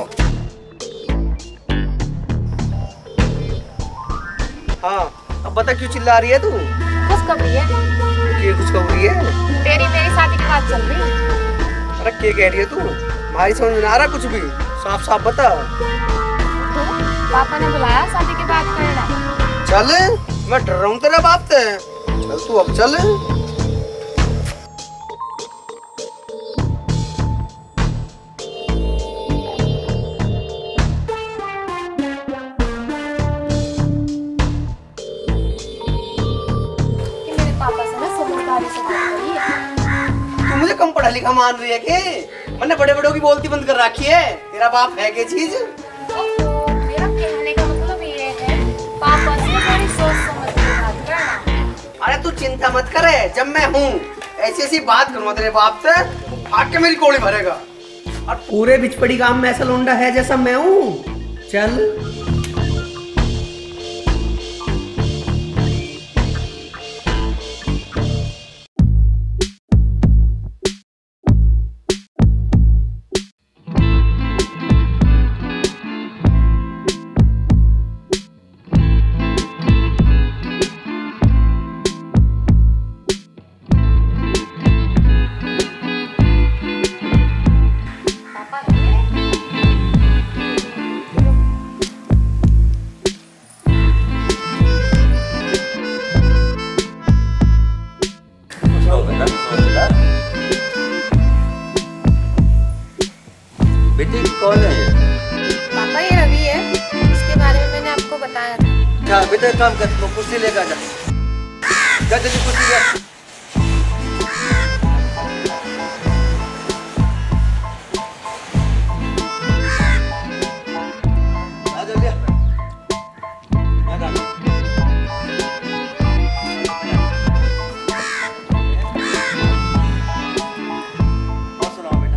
[SPEAKER 6] हाँ अब बता क्यों चिल्ला रही है तू?
[SPEAKER 5] खुशखबरी है।
[SPEAKER 6] ये खुशखबरी है?
[SPEAKER 5] तेरी मेरी शादी की बात चल रही है।
[SPEAKER 6] अरे क्या कह रही है तू? भाई समझ में आ रहा कुछ भी? साफ साफ बता।
[SPEAKER 5] तो पापा ने बुलाया शादी की बात करना।
[SPEAKER 6] चल मैं डर रहा हूँ तेरा बाप से। चल तू अब चल। मुझे कम पढ़ा लिखा मान रही है कि मैंने बड़े बड़ों की बोलती बंद कर रखी है। तेरा बाप है क्या चीज?
[SPEAKER 9] मेरा कहने का मतलब ये है पापा से बड़ी सोच समझ के बात करना।
[SPEAKER 6] अरे तू चिंता मत करे, जब मैं हूँ ऐसी ऐसी बात करूँगा तेरे बाप से, भाग के मेरी कोड़ी भरेगा।
[SPEAKER 1] और पूरे बिचपड़ी गांव में ऐसा लौंडा है जैसा मैं हूँ। चल
[SPEAKER 10] बेटी कौन है ये?
[SPEAKER 5] पापा ये रवि है, इसके बारे में मैंने आपको बताया था।
[SPEAKER 10] अच्छा बेटा एक काम कर, तो कुर्सी लेकर आ जा। जा जल्दी कुर्सी ले। आ जल्दी आ। और सुनाओ बेटा।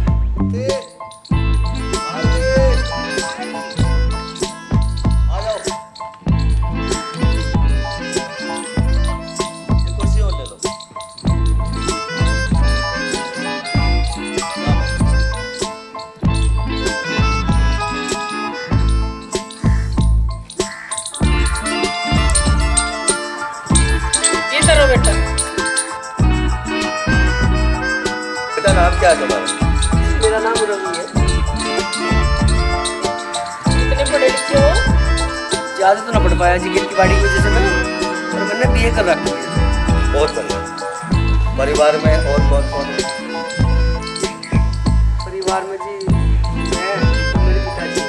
[SPEAKER 10] बेटा नाम क्या है तुम्हारा?
[SPEAKER 1] मेरा नाम रवि है।
[SPEAKER 12] कितने पढ़े लिखे हो?
[SPEAKER 6] ज्यादा तो ना पढ़ पाया जी, खेती बाड़ी की वजह से मैं, और मैंने बीए कर रखी है।
[SPEAKER 10] बहुत बढ़िया। परिवार में और कौन कौन है?
[SPEAKER 6] परिवार में जी मैं और मेरे पिताजी।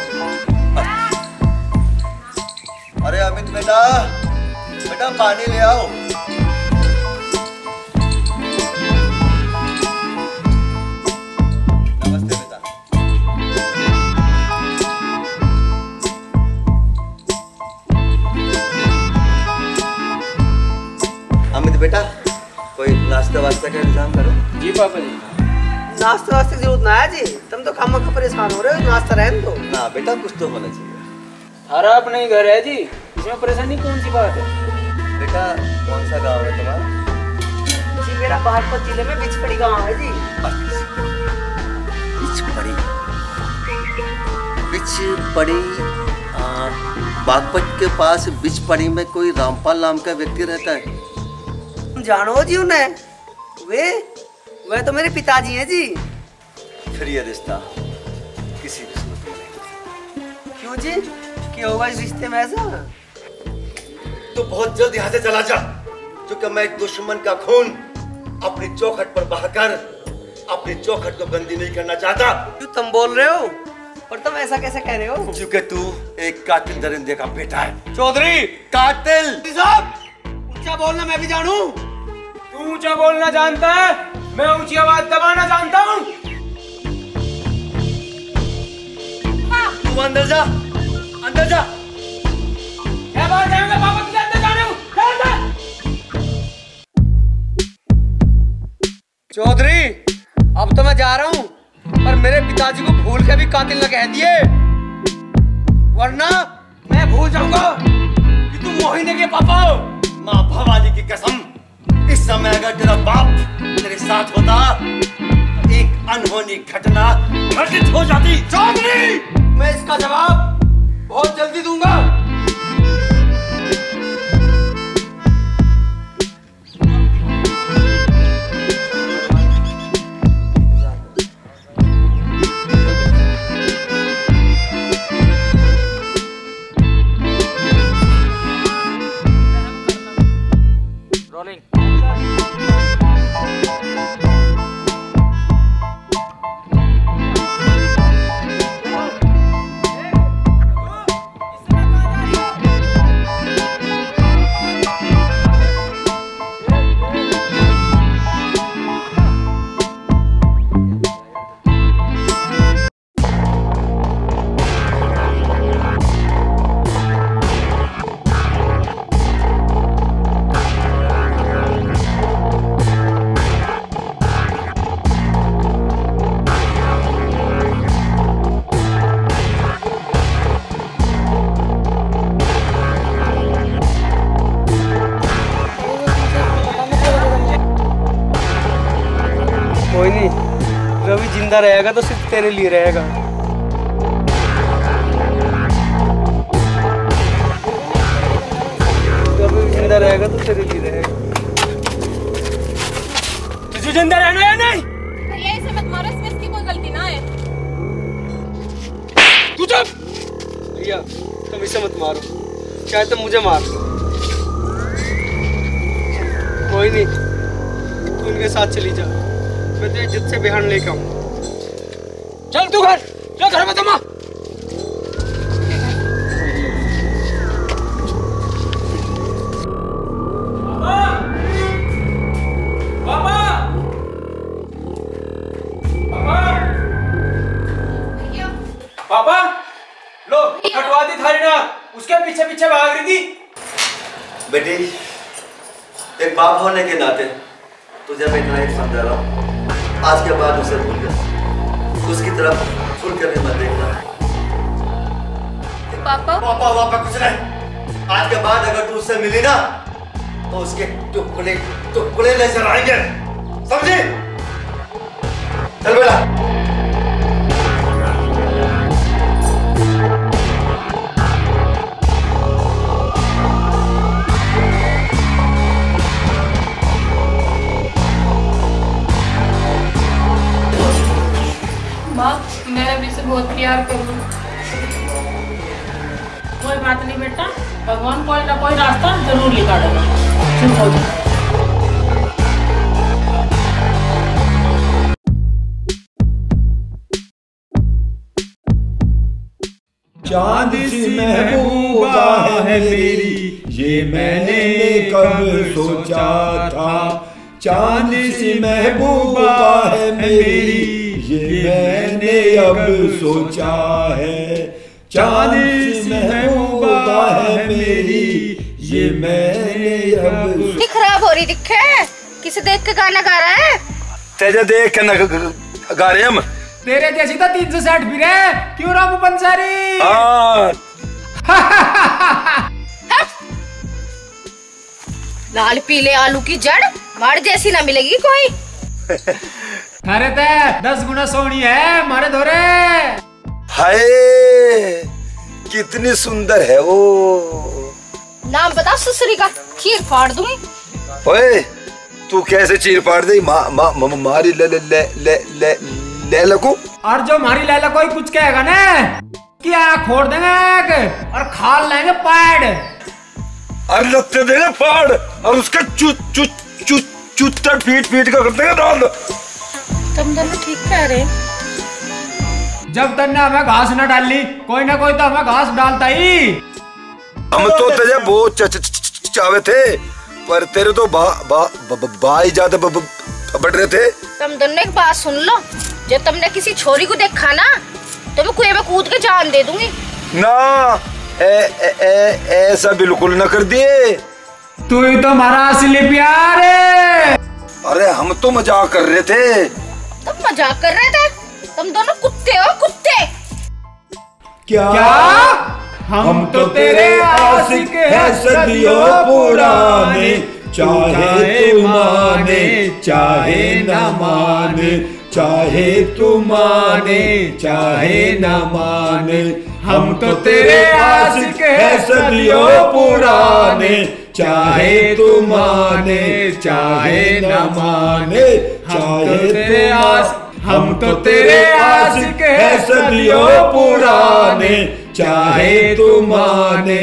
[SPEAKER 10] अरे अमित बेटा, बेटा पानी ले आओ। नमस्ते बेटा। अमित बेटा कोई नाश्ता वास्ता का इंतजाम करो।
[SPEAKER 4] जी पापा जी।
[SPEAKER 6] नाश्ता वास्ते की जरूरत ना है जी, तुम तो खामखा परेशान हो रहे हो, नाश्ता रहने दो
[SPEAKER 10] ना बेटा, कुछ तो होना चाहिए।
[SPEAKER 4] हरा अपना ही घर है जी, इसमें परेशानी कौन सी बात है?
[SPEAKER 10] बेटा कौन सा गांव है तुम्हारा?
[SPEAKER 6] जी मेरा बागपत जिले में बिचपड़ी गांव है जी।
[SPEAKER 10] बिचपड़ी, बिचपड़ी बागपत के पास बिचपड़ी में कोई रामपाल नाम का व्यक्ति रहता है।
[SPEAKER 6] जानो जी उन्हें? वे तो मेरे पिताजी हैं जी।
[SPEAKER 10] फिर ये रिश्ता किसी भी सूरत में नहीं।
[SPEAKER 6] क्यों जी, क्या होगा इस रिश्ते में ऐसा?
[SPEAKER 10] तो बहुत जल्द यहाँ से चला जा, क्योंकि मैं एक दुश्मन का खून अपनी चौखट पर बहाकर अपनी चौखट को गंदी नहीं करना चाहता।
[SPEAKER 6] क्यों तुम बोल रहे हो? और तुम ऐसा कैसे कह रहे हो?
[SPEAKER 10] क्योंकि तू एक कातिल दरिंदे का बेटा है।
[SPEAKER 6] चौधरी
[SPEAKER 10] कातिल
[SPEAKER 6] साहब, ऊंचा बोलना मैं भी जानू।
[SPEAKER 4] तू ऊंचा बोलना जानता है, मैं ऊंची आवाज दबाना जानता हूँ।
[SPEAKER 10] तू अंदर जा, अंदर जा।
[SPEAKER 4] क्या बात है पापा की अंदर जाने को?
[SPEAKER 6] चौधरी अब तो मैं जा रहा हूँ, पर मेरे पिताजी को भूल के भी कातिल न कह दिए, वरना मैं भूल जाऊंगा कि तुम मोहिनी के पापा हो।
[SPEAKER 10] माँ भवानी की कसम, इस समय अगर तेरा बाप तेरे साथ होता तो एक अनहोनी घटना घटित हो जाती।
[SPEAKER 6] चौधरी मैं इसका जवाब बहुत जल्दी दूंगा। नहीं, रवि जिंदा रहेगा तो सिर्फ तेरे लिए रहेगा। रवि जिंदा रहेगा तो तेरे लिए रहेगा। तुझे जिंदा रहना है नहीं?
[SPEAKER 5] भैया इसे मत मारो, इसमें इसकी कोई गलती ना है।
[SPEAKER 6] तू चुप। भैया तुम इसे मत मारो, चाहे तुम मुझे मार लो, कोई नहीं, तू उनके साथ चली जा, मैं तुझे इज्जत से बिहार लेके आऊँ। चल तू घर, चल घर में तुम। पापा लो कटवा दी थारी ना, उसके पीछे पीछे भाग रही थी।
[SPEAKER 10] बेटी, एक बाप होने के नाते तुझे मैं इतना ही समझा रहा हूँ, आज के बाद उसे भूल जा, उसकी तरफ खुल कर भी मत देखना।
[SPEAKER 5] पापा
[SPEAKER 10] पापा कुछ नहीं, आज के बाद अगर तू उससे मिली ना तो उसके टुकड़े टुकड़े नजर आएंगे, समझी? चल बेटा।
[SPEAKER 5] माँ मैं अभी से बहुत प्यार करूँ।
[SPEAKER 12] कोई बात नहीं बेटा, भगवान कोई ना कोई रास्ता जरूर निकालेगा। चुप हो जा।
[SPEAKER 13] चांद सी महबूबा है मेरी, ये मैंने कब सोचा था। चांद सी महबूबा है मेरी, ये मैंने अब सोचा है। चांद सी महबूबा है मेरी, ये मैंने अब।
[SPEAKER 9] खराब हो रही दिखे, किसे देख के गाना गा रहा है?
[SPEAKER 3] तेजे देख के गा रहे हम।
[SPEAKER 4] तेरे जैसी तो 360 फिर है, क्यों रामू पंसारी?
[SPEAKER 9] लाल पीले आलू की जड़ मार जैसी ना मिलेगी कोई।
[SPEAKER 4] अरे ते 10 गुना सोनी है मारे धोरे।
[SPEAKER 3] हाय कितनी सुंदर है वो।
[SPEAKER 9] नाम बता ससुरी का, चीर फाड़ दूंगी।
[SPEAKER 3] ओए तू कैसे चीर फाड़ दे? मारी ले लगू।
[SPEAKER 4] और जो मारी लैला कोई कुछ कहेगा ना क्या खोड़ देंगे और खाल लेंगे पैड।
[SPEAKER 3] और लगते देंगे फाड़ और उसका चुत्तर पीट कर कर देंगे डाल।
[SPEAKER 9] तुम दोनों ठीक कह रहे।
[SPEAKER 4] जब तक ना हमें घास न डाली, कोई ना कोई तो हमें घास डालता ही।
[SPEAKER 3] हम तो तुझे बहुत चावे थे, पर तेरे तो भाई ज्यादा बढ़ रहे थे।
[SPEAKER 9] तुम दोनों एक बात सुन लो, जब तुमने किसी छोरी को देखा ना तो मैं कुएं में कूद के जान दे दूंगी।
[SPEAKER 3] ना ऐसा बिल्कुल न कर दिए।
[SPEAKER 4] तू ही तो हमारा असली प्यार है।
[SPEAKER 3] अरे हम तो मजाक कर रहे थे।
[SPEAKER 9] तुम मजाक कर रहे थे? तुम दोनों कुत्ते हो, कुत्ते।
[SPEAKER 13] क्या? हम तो तेरे आशिक हैं सदियों पुराने, चाहे तू माने चाहे न माने, चाहे तू माने चाहे न माने। हम तो तेरे आशिक हैं सदियों पुराने, चाहे तू माने चाहे न माने, चाहे तू माने। हम तो तेरे आशिक हैं सदियों पुराने, चाहे तू माने।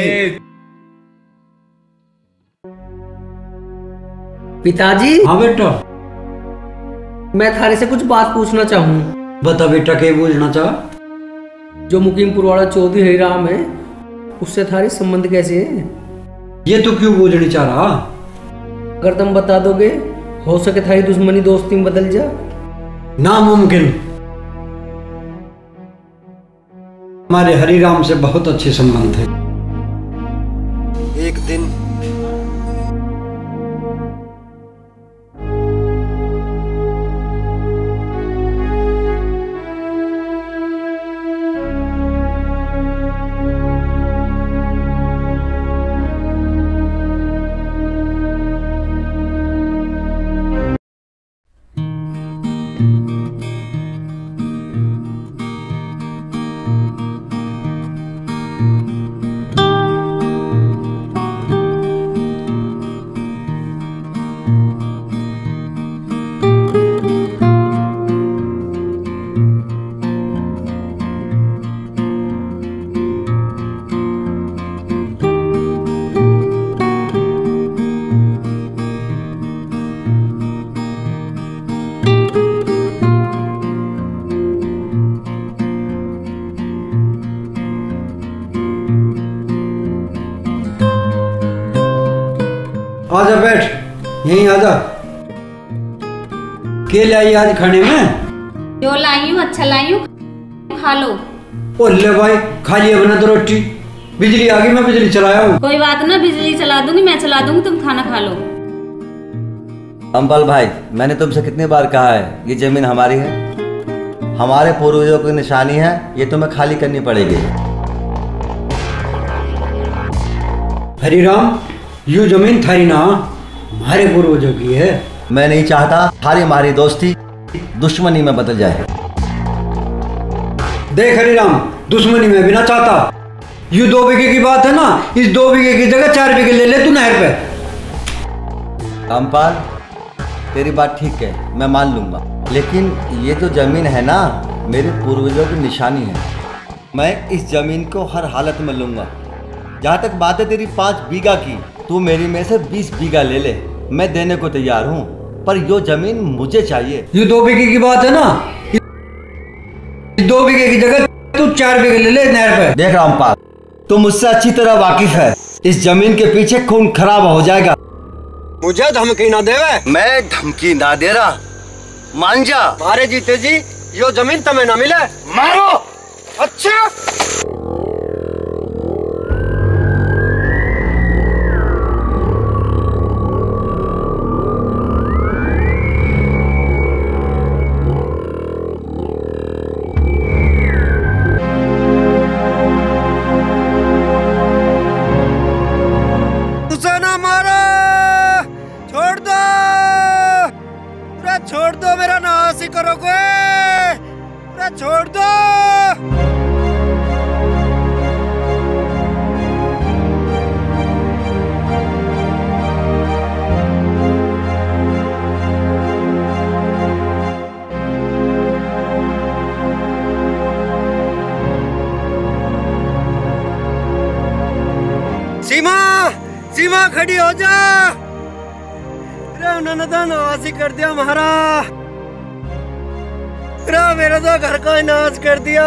[SPEAKER 1] पिताजी।
[SPEAKER 2] हाँ बेटा।
[SPEAKER 1] मैं थारे से कुछ बात पूछना चाहूँ।
[SPEAKER 2] बता बेटा, क्या पूछना चाह?
[SPEAKER 1] जो मुकीमपुर वाला चौधरी हरिराम है, उससे थारी संबंध कैसे है?
[SPEAKER 2] ये तो क्यों पूछना चाह रहा?
[SPEAKER 1] अगर तुम बता दोगे, हो सके थारी दुश्मनी दोस्ती में बदल जा।
[SPEAKER 2] नामुमकिन। हमारे हरिराम से बहुत अच्छे संबंध है।
[SPEAKER 10] एक दिन
[SPEAKER 2] क्या लाई आज खाने में?
[SPEAKER 9] जो लाई हूँ अच्छा लाई हूँ, खा लो।
[SPEAKER 2] ओ ले भाई, खा लिया बना तो रोटी। बिजली आ गई, मैं बिजली चलाया हूँ।
[SPEAKER 9] कोई बात ना, बिजली चला दूंगी, मैं चला दूंगी, तुम खाना खा लो।
[SPEAKER 10] अम्बल भाई, मैंने तुमसे कितनी बार कहा है ये जमीन हमारी है, हमारे पूर्वजों की निशानी है, ये तुम्हें खाली करनी पड़ेगी।
[SPEAKER 2] हरिराम, ये जमीन थारी ना, हमारे पूर्वजों की है।
[SPEAKER 10] मैं नहीं चाहता थारी हमारी दोस्ती दुश्मनी में बदल जाए।
[SPEAKER 2] देख हरिराम, दुश्मनी में भी ना चाहता। ये 2 बीघे की बात है ना, इस 2 बीघे की जगह 4 बीघे ले ले तू नहर पे।
[SPEAKER 10] रामपाल, तेरी बात ठीक है, मैं मान लूंगा, लेकिन ये जो जमीन है ना, मेरे पूर्वजों की निशानी है। मैं इस जमीन को हर हालत में लूंगा। जहाँ तक बात है तेरी 5 बीघा की, तू मेरी में से 20 बीघा ले ले, मैं देने को तैयार हूँ, पर यो जमीन मुझे चाहिए।
[SPEAKER 2] ये 2 बीघे की बात है ना, 2 बीघे की जगह तू 4 बीघे ले ले नहर पे।
[SPEAKER 10] देख रामपाल, तू मुझसे अच्छी तरह वाकिफ है, इस जमीन के पीछे खून खराब हो जाएगा।
[SPEAKER 2] मुझे धमकी ना देवे।
[SPEAKER 10] मैं धमकी ना दे रहा, मान जा।
[SPEAKER 2] मारे जीते जी यो जमीन तुम्हें ना मिले,
[SPEAKER 10] मारो।
[SPEAKER 2] अच्छा
[SPEAKER 6] छोड़ दो, मेरा नाश ही करोगे, छोड़ दो। सीमा, सीमा खड़ी हो जा। उन्होंने तो नाश ही कर दिया हमारा, मेरा तो घर का नाश कर दिया।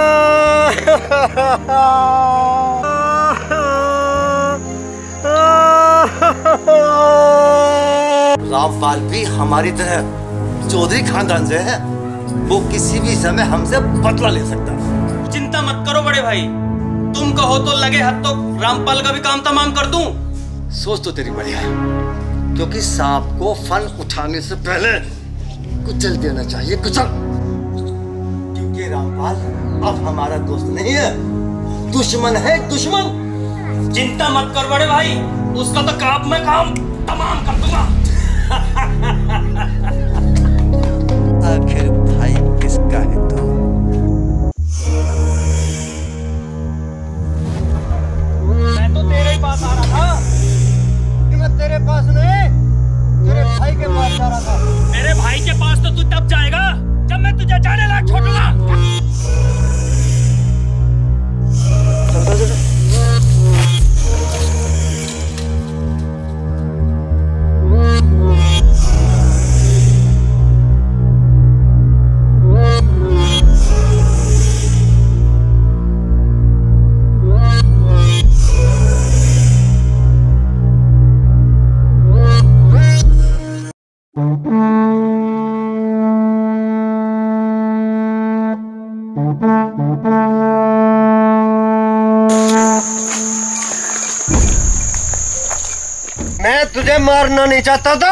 [SPEAKER 10] रामपाल भी हमारी तरह चौधरी खानदान से है, वो किसी भी समय हमसे बदला ले सकता है।
[SPEAKER 8] चिंता मत करो बड़े भाई, तुम कहो तो लगे हाथ तो रामपाल का भी काम तमाम कर दूं।
[SPEAKER 10] सोच तो तेरी बढ़िया है, क्योंकि सांप को फन उठाने से पहले कुचल देना चाहिए, कुचल। क्योंकि रामपाल अब हमारा दोस्त नहीं है, दुश्मन है, दुश्मन।
[SPEAKER 8] चिंता मत कर बड़े भाई, उसका तो काम मैं काम तमाम कर दूंगा।
[SPEAKER 10] आखिर भाई किसका है तू?
[SPEAKER 6] मैं तो तेरे ही पास आ रहा था। मैं तेरे पास नहीं, तेरे भाई के पास जा रहा था।
[SPEAKER 8] मेरे भाई के पास तो तू तब जाएगा जब मैं तुझे जाने लायक छोड़ूंगा।
[SPEAKER 6] मैं तुझे मारना नहीं चाहता था,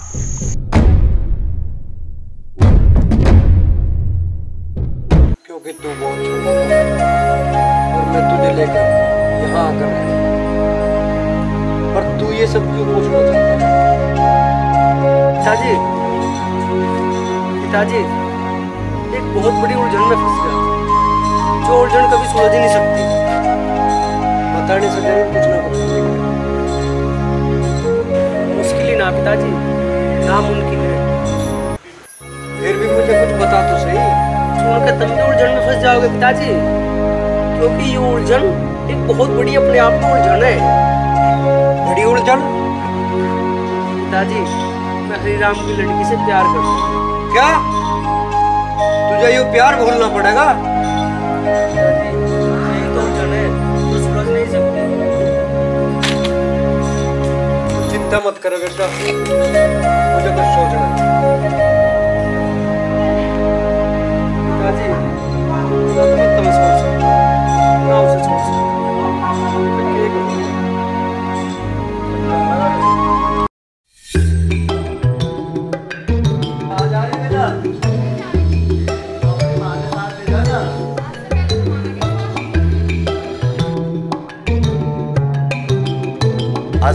[SPEAKER 6] क्योंकि तू बहुत छोटा था और मैं तुझे लेकर यहाँ आकर आया। पर तू ये सब क्यों पूछना चाहता है?
[SPEAKER 1] पिताजी, पिताजी, एक बहुत बड़ी उलझन में फंस गया, जो उलझन कभी सुलझ ही नहीं सकती।
[SPEAKER 6] बताने से जरूर पूछना पड़ता।
[SPEAKER 1] मुश्किल ही ना पिताजी, नामुमकिन है।
[SPEAKER 6] फिर भी मुझे कुछ बता तो सही।
[SPEAKER 1] सुनकर तब भी उलझन में फंस जाओगे पिताजी, क्योंकि ये उलझन एक बहुत बड़ी अपने आप में उलझन है।
[SPEAKER 6] बड़ी उलझन?
[SPEAKER 1] पिताजी, मैं हरिराम की लड़की से प्यार करता हूँ।
[SPEAKER 6] क्या? तुझे ये प्यार भूलना पड़ेगा?
[SPEAKER 1] पिताजी, यही तो उलझन है, तो सुलझ नहीं सकती।
[SPEAKER 6] चिंता मत करो बेटा, मुझे कुछ सोचना है।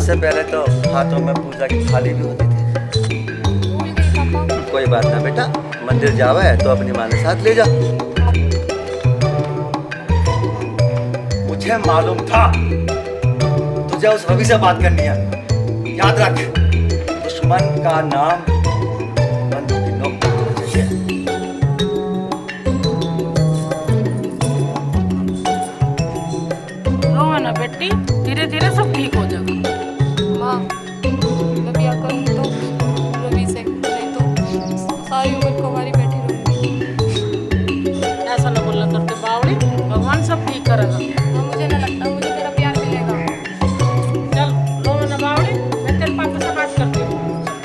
[SPEAKER 10] आज से पहले तो हाथों में पूजा की थाली भी होती थी। कोई बात ना बेटा, मंदिर जावा है तो अपनी माँ के साथ ले जा। मुझे मालूम था तुझे उस रवि से बात करनी है। याद रख, दुश्मन का नाम बंदूक की नोक पर होना चाहिए।
[SPEAKER 12] रो ना बेटी, धीरे धीरे सब ठीक हो जाएगा।
[SPEAKER 5] माँ, मैं ब्याह करूँ तो रवि से, नहीं तो सारी उम्र कुंवारी बैठी रहूंगी।
[SPEAKER 12] ऐसा ना बोलना करते बावड़ी, भगवान सब ठीक करेगा।
[SPEAKER 5] मुझे ना लगता मुझे तेरा प्यार मिलेगा।
[SPEAKER 12] चल रो ना बावड़ी, मैं तेरे पापा से बात करती हूँ।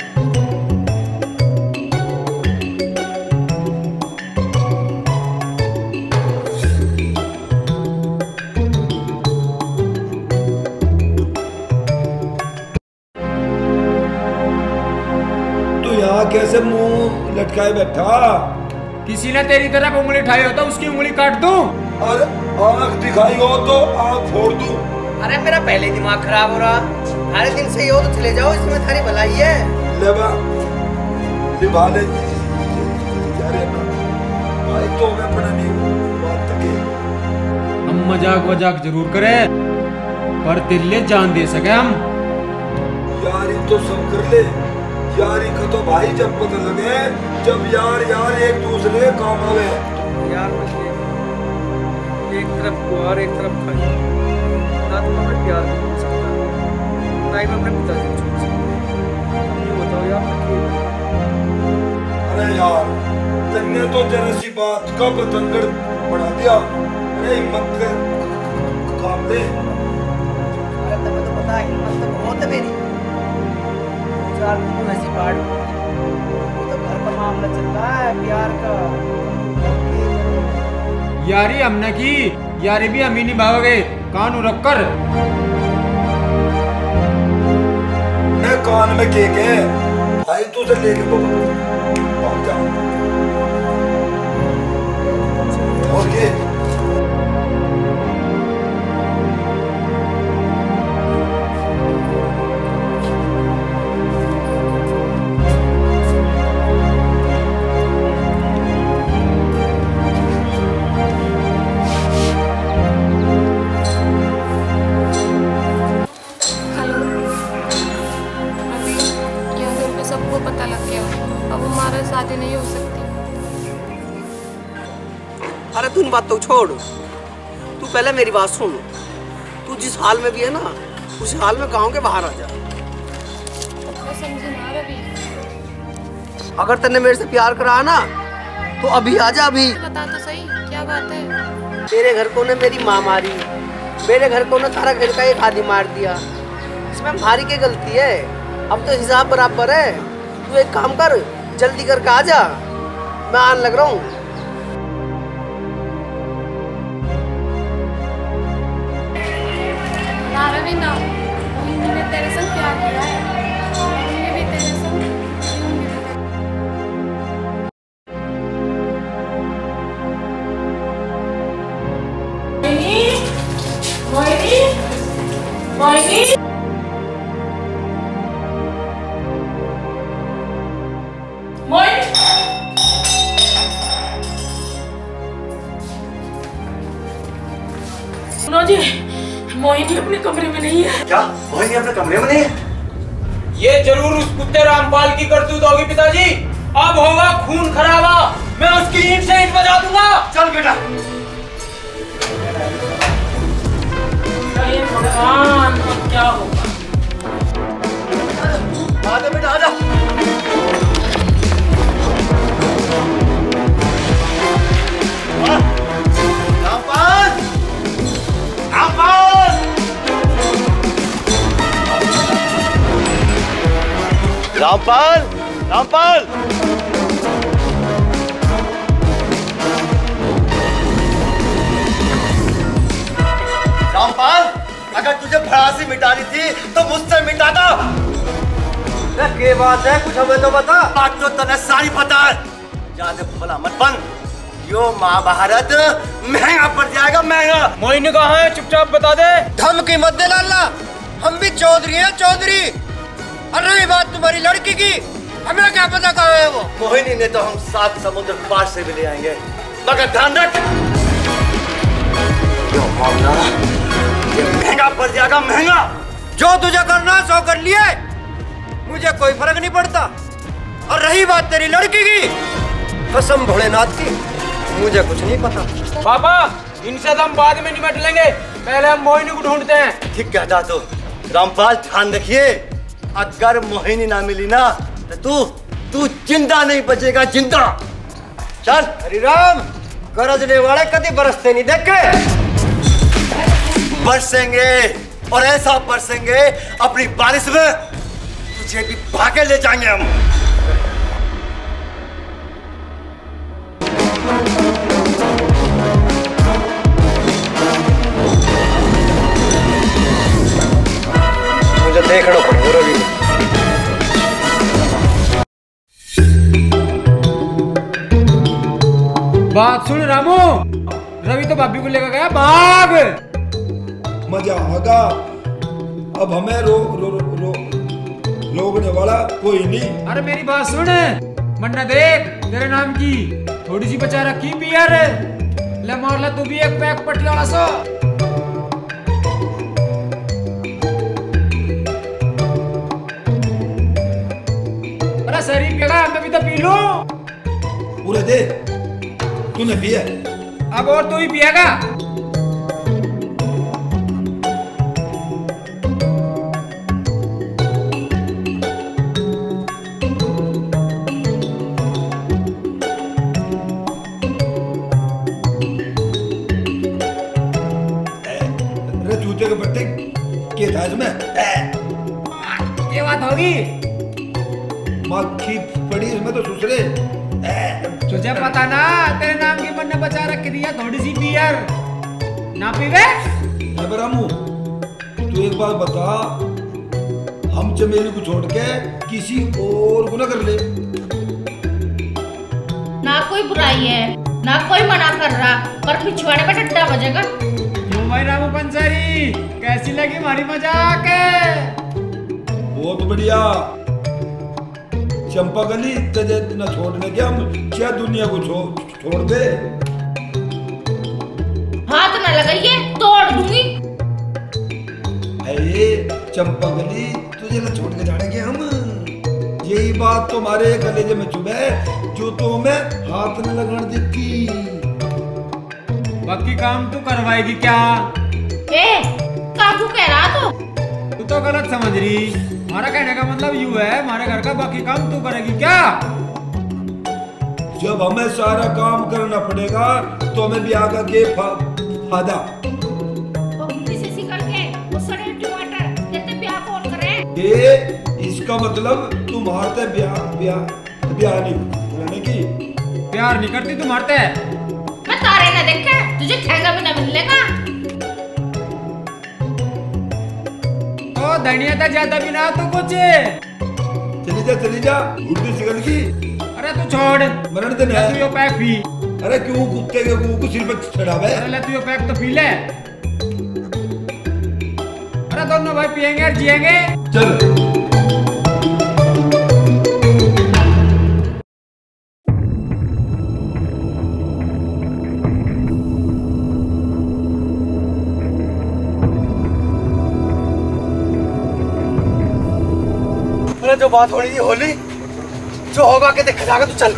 [SPEAKER 13] कैसे मुंह लटकाए बैठा?
[SPEAKER 4] किसी ने तेरी तरफ उंगली उठाई हो तो उसकी उंगली काट दूं?
[SPEAKER 3] अरे आंख दिखाई हो तो आंख फोड़ दूं?
[SPEAKER 6] अरे मेरा पहले दिमाग खराब हो रहा, सारे दिन से ही हो तो चले जाओ, इसमें थारी भलाई है।
[SPEAKER 3] लेवा निभा ले यारे ना भाई, तो मैं पढ़ा नहीं बात तक।
[SPEAKER 4] हम मजाक वजाक जरूर करें पर तेरे लिए जान दे सके हम।
[SPEAKER 3] यारी तो सब कर ले, यारी का तो भाई जब पता लगे जब यार यार एक दूसरे के काम आवे।
[SPEAKER 6] यार एक तरफ कुआर एक तरफ खाई, ना तो अपने प्यार को छोड़ सकता, ना ही मैं अपने पिताजी को छोड़ सकता। ये बताओ यार
[SPEAKER 3] अरे यार तन्ने तो जरा सी बात का पतंगड़ बढ़ा दिया। अरे हिम्मत कर काम ले।
[SPEAKER 6] अरे तुम्हें तो पता है हिम्मत तो बहुत है मेरी। चार दिन ऐसी बात, तो घर का मामला चल रहा है प्यार का।
[SPEAKER 4] यारी हमने की, यारी भी हम ही निभाओगे। कान रख कर
[SPEAKER 3] कान में केक है भाई, तुझे लेके पहुंच जा। और के
[SPEAKER 5] शादी नहीं हो सकती।
[SPEAKER 6] अरे तू इन बात तो छोड़, तू पहले मेरी बात सुन। तू जिस हाल में भी है ना, उस हाल में गांव के बाहर आ जा।
[SPEAKER 5] मैं समझी ना रवि।
[SPEAKER 6] अगर तेने मेरे से प्यार करा ना तो अभी आ जा। अभी
[SPEAKER 5] बता तो सही क्या बात है।
[SPEAKER 6] तेरे घर को ने मेरी माँ मारी, मेरे घर को ने तारा घर का एक आदमी मार दिया। इसमें हमारी क्या गलती है? अब तो हिसाब बराबर है। तू एक काम कर, जल्दी करके आ जा, मैं आने लग रहा हूँ।
[SPEAKER 5] ना रवि ना, मोहिनी ने तेरे संग प्यार किया है, मोहिनी भी तेरे संग
[SPEAKER 12] मोहिनी, मोहिनी, सुनो जी, मोहिनी अपने कमरे में नहीं है।
[SPEAKER 10] क्या मोहिनी अपने कमरे में नहीं है?
[SPEAKER 4] ये जरूर उस कुत्ते रामपाल की करतूत होगी पिताजी। अब होगा खून खराबा, मैं उसकी ईंट से ईंट बजा दूंगा।
[SPEAKER 10] चल बेटा।
[SPEAKER 12] भगवान क्या होगा?
[SPEAKER 10] आजा बेटा आजा। रामपाल, रामपाल, रामपाल, रामपाल। रामपाल, अगर तुझे भड़ासी मिटानी थी तो मुझसे मिटाता।
[SPEAKER 6] क्या बात है, कुछ हमें तो बता।
[SPEAKER 10] बात तो तने सारी पता है। ज्यादा भला मत बन, यो महाभारत महंगा पड़ जाएगा, महंगा।
[SPEAKER 4] मोहिनी कहाँ है? चुपचाप बता दे।
[SPEAKER 10] धमकी मत दे लाला,
[SPEAKER 2] हम भी चौधरी हैं चौधरी। और रही बात तुम्हारी लड़की की, हमें क्या पता कहाँ है वो।
[SPEAKER 10] मोहिनी ने तो हम 7 समुद्र पार से भी ले आएंगे, मगर ध्यान रख मामला ये महंगा पड़ जाएगा, महंगा।
[SPEAKER 2] जो तुझे करना सो कर लिए, मुझे कोई फर्क नहीं पड़ता। और रही बात तेरी लड़की की, कसम भोलेनाथ की, मुझे कुछ नहीं पता।
[SPEAKER 4] पापा इनसे तो हम बाद में निपट लेंगे, पहले हम मोहिनी को ढूंढते हैं।
[SPEAKER 10] ठीक कहता तो रामपाल, ध्यान रखिए, अगर मोहिनी ना मिली ना तो तू जिंदा नहीं बचेगा, जिंदा। चल।
[SPEAKER 2] हरि राम, गरजने वाले कभी बरसते नहीं देखे।
[SPEAKER 10] बरसेंगे और ऐसा बरसेंगे अपनी बारिश में, तुझे भी भागे ले जाएंगे हम।
[SPEAKER 2] मुझे देखना पड़ेगा रवि।
[SPEAKER 4] बात सुन रामू, रवि तो भाभी को लेकर गया भाग।
[SPEAKER 13] मजा आगा। अब हमें रोकने वाला कोई नहीं।
[SPEAKER 4] अरे मेरी बात सुन, मन्ना देख तेरे नाम की थोड़ी सी बचा रखी बियर, ले मार ला तू भी एक पैक पटियाला सो। अरे शरीर पिएगा, मैं भी तो पी लूं।
[SPEAKER 13] पूरे दे, तूने पिया।
[SPEAKER 4] अब और तू ही पिएगा।
[SPEAKER 13] जूते के पट्टे के था इसमें,
[SPEAKER 4] क्या बात होगी?
[SPEAKER 13] मक्खी पड़ी इसमें तो सुसरे।
[SPEAKER 4] तुझे पता ना, तेरे नाम की मन ने बचा रख दिया थोड़ी सी बियर, ना पीवे?
[SPEAKER 13] रामू तू एक बात बता, हम चमेली को छोड़ के किसी और को ना कर ले।
[SPEAKER 9] ना कोई बुराई है, ना कोई मना कर रहा, पर पिछवाड़े में डंडा बजेगा।
[SPEAKER 4] भाई रामू पंसारी, कैसी लगी हमारी मजाक?
[SPEAKER 13] बहुत बढ़िया। चंपा गली तुझे न छोड़ने के, हम क्या दुनिया को छोड़ दे।
[SPEAKER 9] हाथ न लगाइए, तोड़ दूंगी।
[SPEAKER 13] चंपा गली तुझे न छोड़ के जाने के हम। यही बात तुम्हारे कलेजे में चुभे, जो तो मैं हाथ न लगाने देती।
[SPEAKER 4] बाकी काम तू करवाएगी क्या?
[SPEAKER 9] काकू कह रहा
[SPEAKER 4] तू तो गलत समझ रही। हमारा कहने का मतलब यूं है, हमारे घर का बाकी काम तू करेगी क्या?
[SPEAKER 13] जब हमें सारा काम करना पड़ेगा तो हमें भी आगा के फायदा। इसका मतलब तुम हारते ब्याह नहीं करने की।
[SPEAKER 4] प्यार नहीं करती तुम हारते।
[SPEAKER 9] मैं तारे ना देखे, तुझे ठेंगा भी ना मिलेगा।
[SPEAKER 4] ओ धनिया तो ज्यादा भी ना तो कुछ।
[SPEAKER 13] चली जा उल्टी सिगल की।
[SPEAKER 4] अरे तू छोड़,
[SPEAKER 13] मरण दे ना।
[SPEAKER 4] तू यो पैक पी।
[SPEAKER 13] अरे क्यों कुत्ते के को सिर पे चढ़ावे?
[SPEAKER 4] अरे ले तू यो पैक तो पी ले। अरे दोनों भाई पिएंगे और जिएंगे।
[SPEAKER 13] चल।
[SPEAKER 10] जो बात हो रही है होली, जो होगा के देखा जाएगा। तू चल।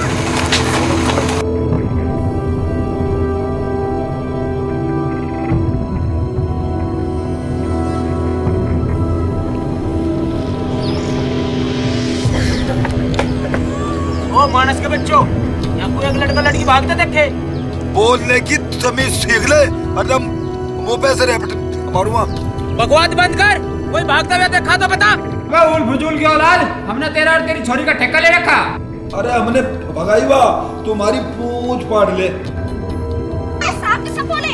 [SPEAKER 4] ओ मानस के बच्चों, यहाँ कोई एक लड़का लड़की भागते देखे?
[SPEAKER 3] बोलने की तमीज सीख ले, मतलब मुंह पे से रैपट मारूंगा।
[SPEAKER 4] बकवास बंद कर। कोई भागता हुआ देखा तो बता। मैं उल फुजूल की औलाद, हमने तेरा और तेरी छोरी का ठेका ले रखा।
[SPEAKER 13] अरे हमने भगाई हुआ, तुम्हारी पूंछ पाड़ ले।
[SPEAKER 9] साफ किसे बोले?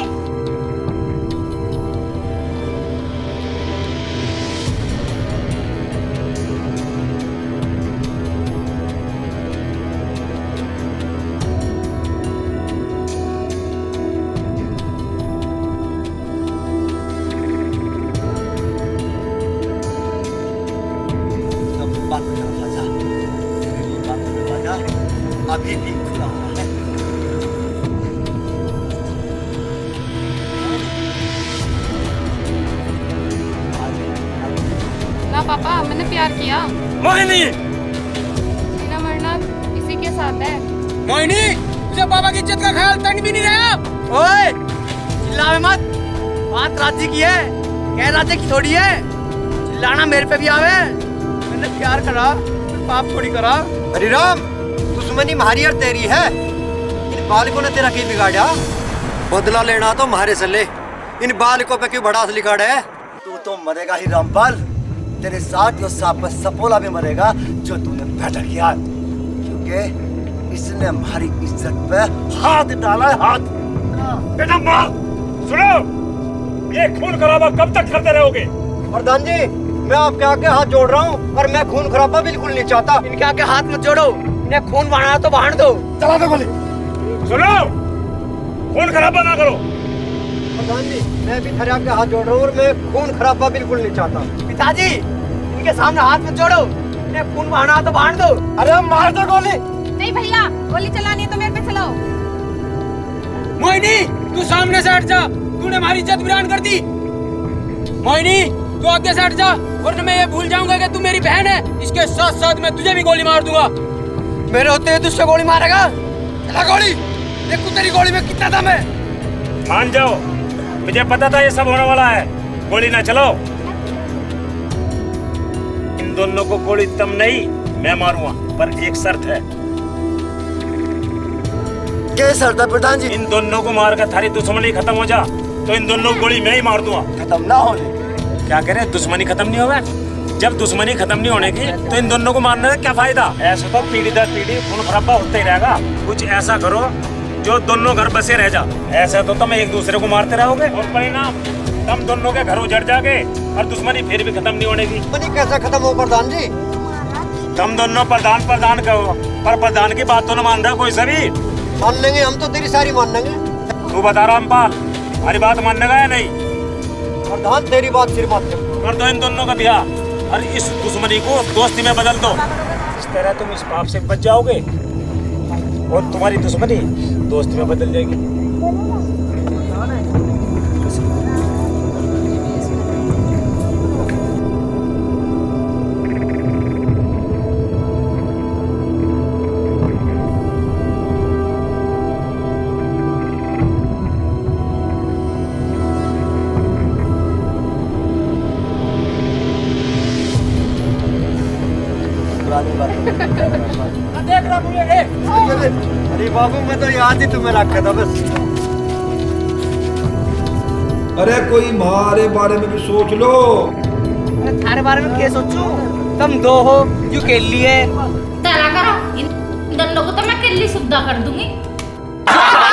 [SPEAKER 5] प्यार किया?
[SPEAKER 11] मोहिनी,
[SPEAKER 5] जीना मरना इसी के साथ है।
[SPEAKER 6] मोहिनी, तुझे बाबा की इज्जत का ख्याल तक भी नहीं रहा? ओए, चिल्लावे मत। बात राज्य की है, कह राज्य की थोड़ी है। चिल्लाना मेरे पे भी आवे। मैंने प्यार करा, पाप थोड़ी करा।
[SPEAKER 2] हरी राम, दुश्मनी मारी और तेरी है। इन बालकों ने तेरा की बिगाड़ा? बदला लेना तो मारे से ले। इन बालकों पे क्यों भड़ास लिखा है?
[SPEAKER 10] तू तो मरेगा ही रामपाल। तेरे साथ जो सांप सपोला भी मरेगा जो तूने पैदा किया, क्योंकि इसने हमारी इज्जत पे हाथ डाला है, हाथ।
[SPEAKER 11] बेटा मार, सुनो, ये खून खराबा कब तक करते रहोगे?
[SPEAKER 2] प्रधान जी, मैं आपके आगे हाथ जोड़ रहा हूँ और मैं खून खराबा बिल्कुल नहीं चाहता।
[SPEAKER 6] इनके आगे हाथ मत जोड़ो, इन्हें खून बहाना तो बहान दो।
[SPEAKER 2] चला दो गोली।
[SPEAKER 11] सुनो, खून खराबा ना करो।
[SPEAKER 2] प्रधान जी, मैं भी तेरे आगे हाथ जोड़ रहा हूँ और मैं खून खराबा बिल्कुल नहीं चाहता।
[SPEAKER 6] पिताजी, इनके सामने हाथ मत जोड़ो, इन्हें खून बहाना तो बहान दो।
[SPEAKER 2] अरे मार दो गोली।
[SPEAKER 9] नहीं भैया, गोली चलानी है तो मेरे पे चलाओ।
[SPEAKER 6] मोहिनी, तू सामने से हट जा, तूने हमारी इज्जत वीरान कर दी। मोहिनी, तू आगे से हट जा, वरना मैं ये भूल जाऊंगा कि तू मेरी बहन है। इसके साथ साथ मैं तुझे भी गोली मार दूंगा। मेरे होते हुए तुझसे गोली मारेगा? चला गोली, देखो तेरी गोली में कितना दम है।
[SPEAKER 11] मान जाओ, मुझे पता था ये सब होने वाला है। गोली ना चलाओ। इन दोनों को गोली तुम नहीं, मैं मारूंगा, पर एक शर्त है।
[SPEAKER 10] क्या शर्त है प्रधान जी?
[SPEAKER 11] इन दोनों को मारकर थारी दुश्मनी खत्म हो जा तो इन दोनों को गोली मैं ही मार दूंगा।
[SPEAKER 10] खत्म ना होने?
[SPEAKER 11] क्या कह रहे, दुश्मनी खत्म नहीं होगा? जब दुश्मनी खत्म नहीं होने की तो इन दोनों को मारने का क्या फायदा? ऐसा तो पीढ़ी दर पीढ़ी खून खराबा होता ही रहेगा। कुछ ऐसा करो जो दोनों घर बसे रह जा। ऐसा तो तुम एक दूसरे को मारते रहोगे और परिणाम तुम दोनों के घर उजड़ जाओगे और दुश्मनी फिर भी खत्म नहीं होने की।
[SPEAKER 2] दुश्मनी कैसे खत्म हो प्रधान जी?
[SPEAKER 11] तुम दोनों प्रधान कहो, पर प्रधान की बात तो न मान रहा कोई सभी।
[SPEAKER 2] मान लेंगे हम तो, तेरी सारी मान लेंगे।
[SPEAKER 11] तू बता रामपाल, हमारी बात मानने का या नहीं?
[SPEAKER 2] प्रधान, तेरी बात सिर बात
[SPEAKER 11] कर दो इन दोनों का ब्याह और इस दुश्मनी को दोस्ती में बदल दो। इस तरह तुम इस पाप से बच जाओगे और तुम्हारी दुश्मनी दोस्ती में बदल जाएगी।
[SPEAKER 6] देख रहा मुझे।
[SPEAKER 2] अरे बाबू, मैं तो याद ही तुम्हें रखा था बस।
[SPEAKER 13] अरे कोई हमारे बारे में भी सोच लो।
[SPEAKER 6] अरे थारे बारे में क्या सोचूं? तुम दो हो जो केली है।
[SPEAKER 9] तला करो, इन दोनों को तो मैं केली सुविधा कर दूंगी।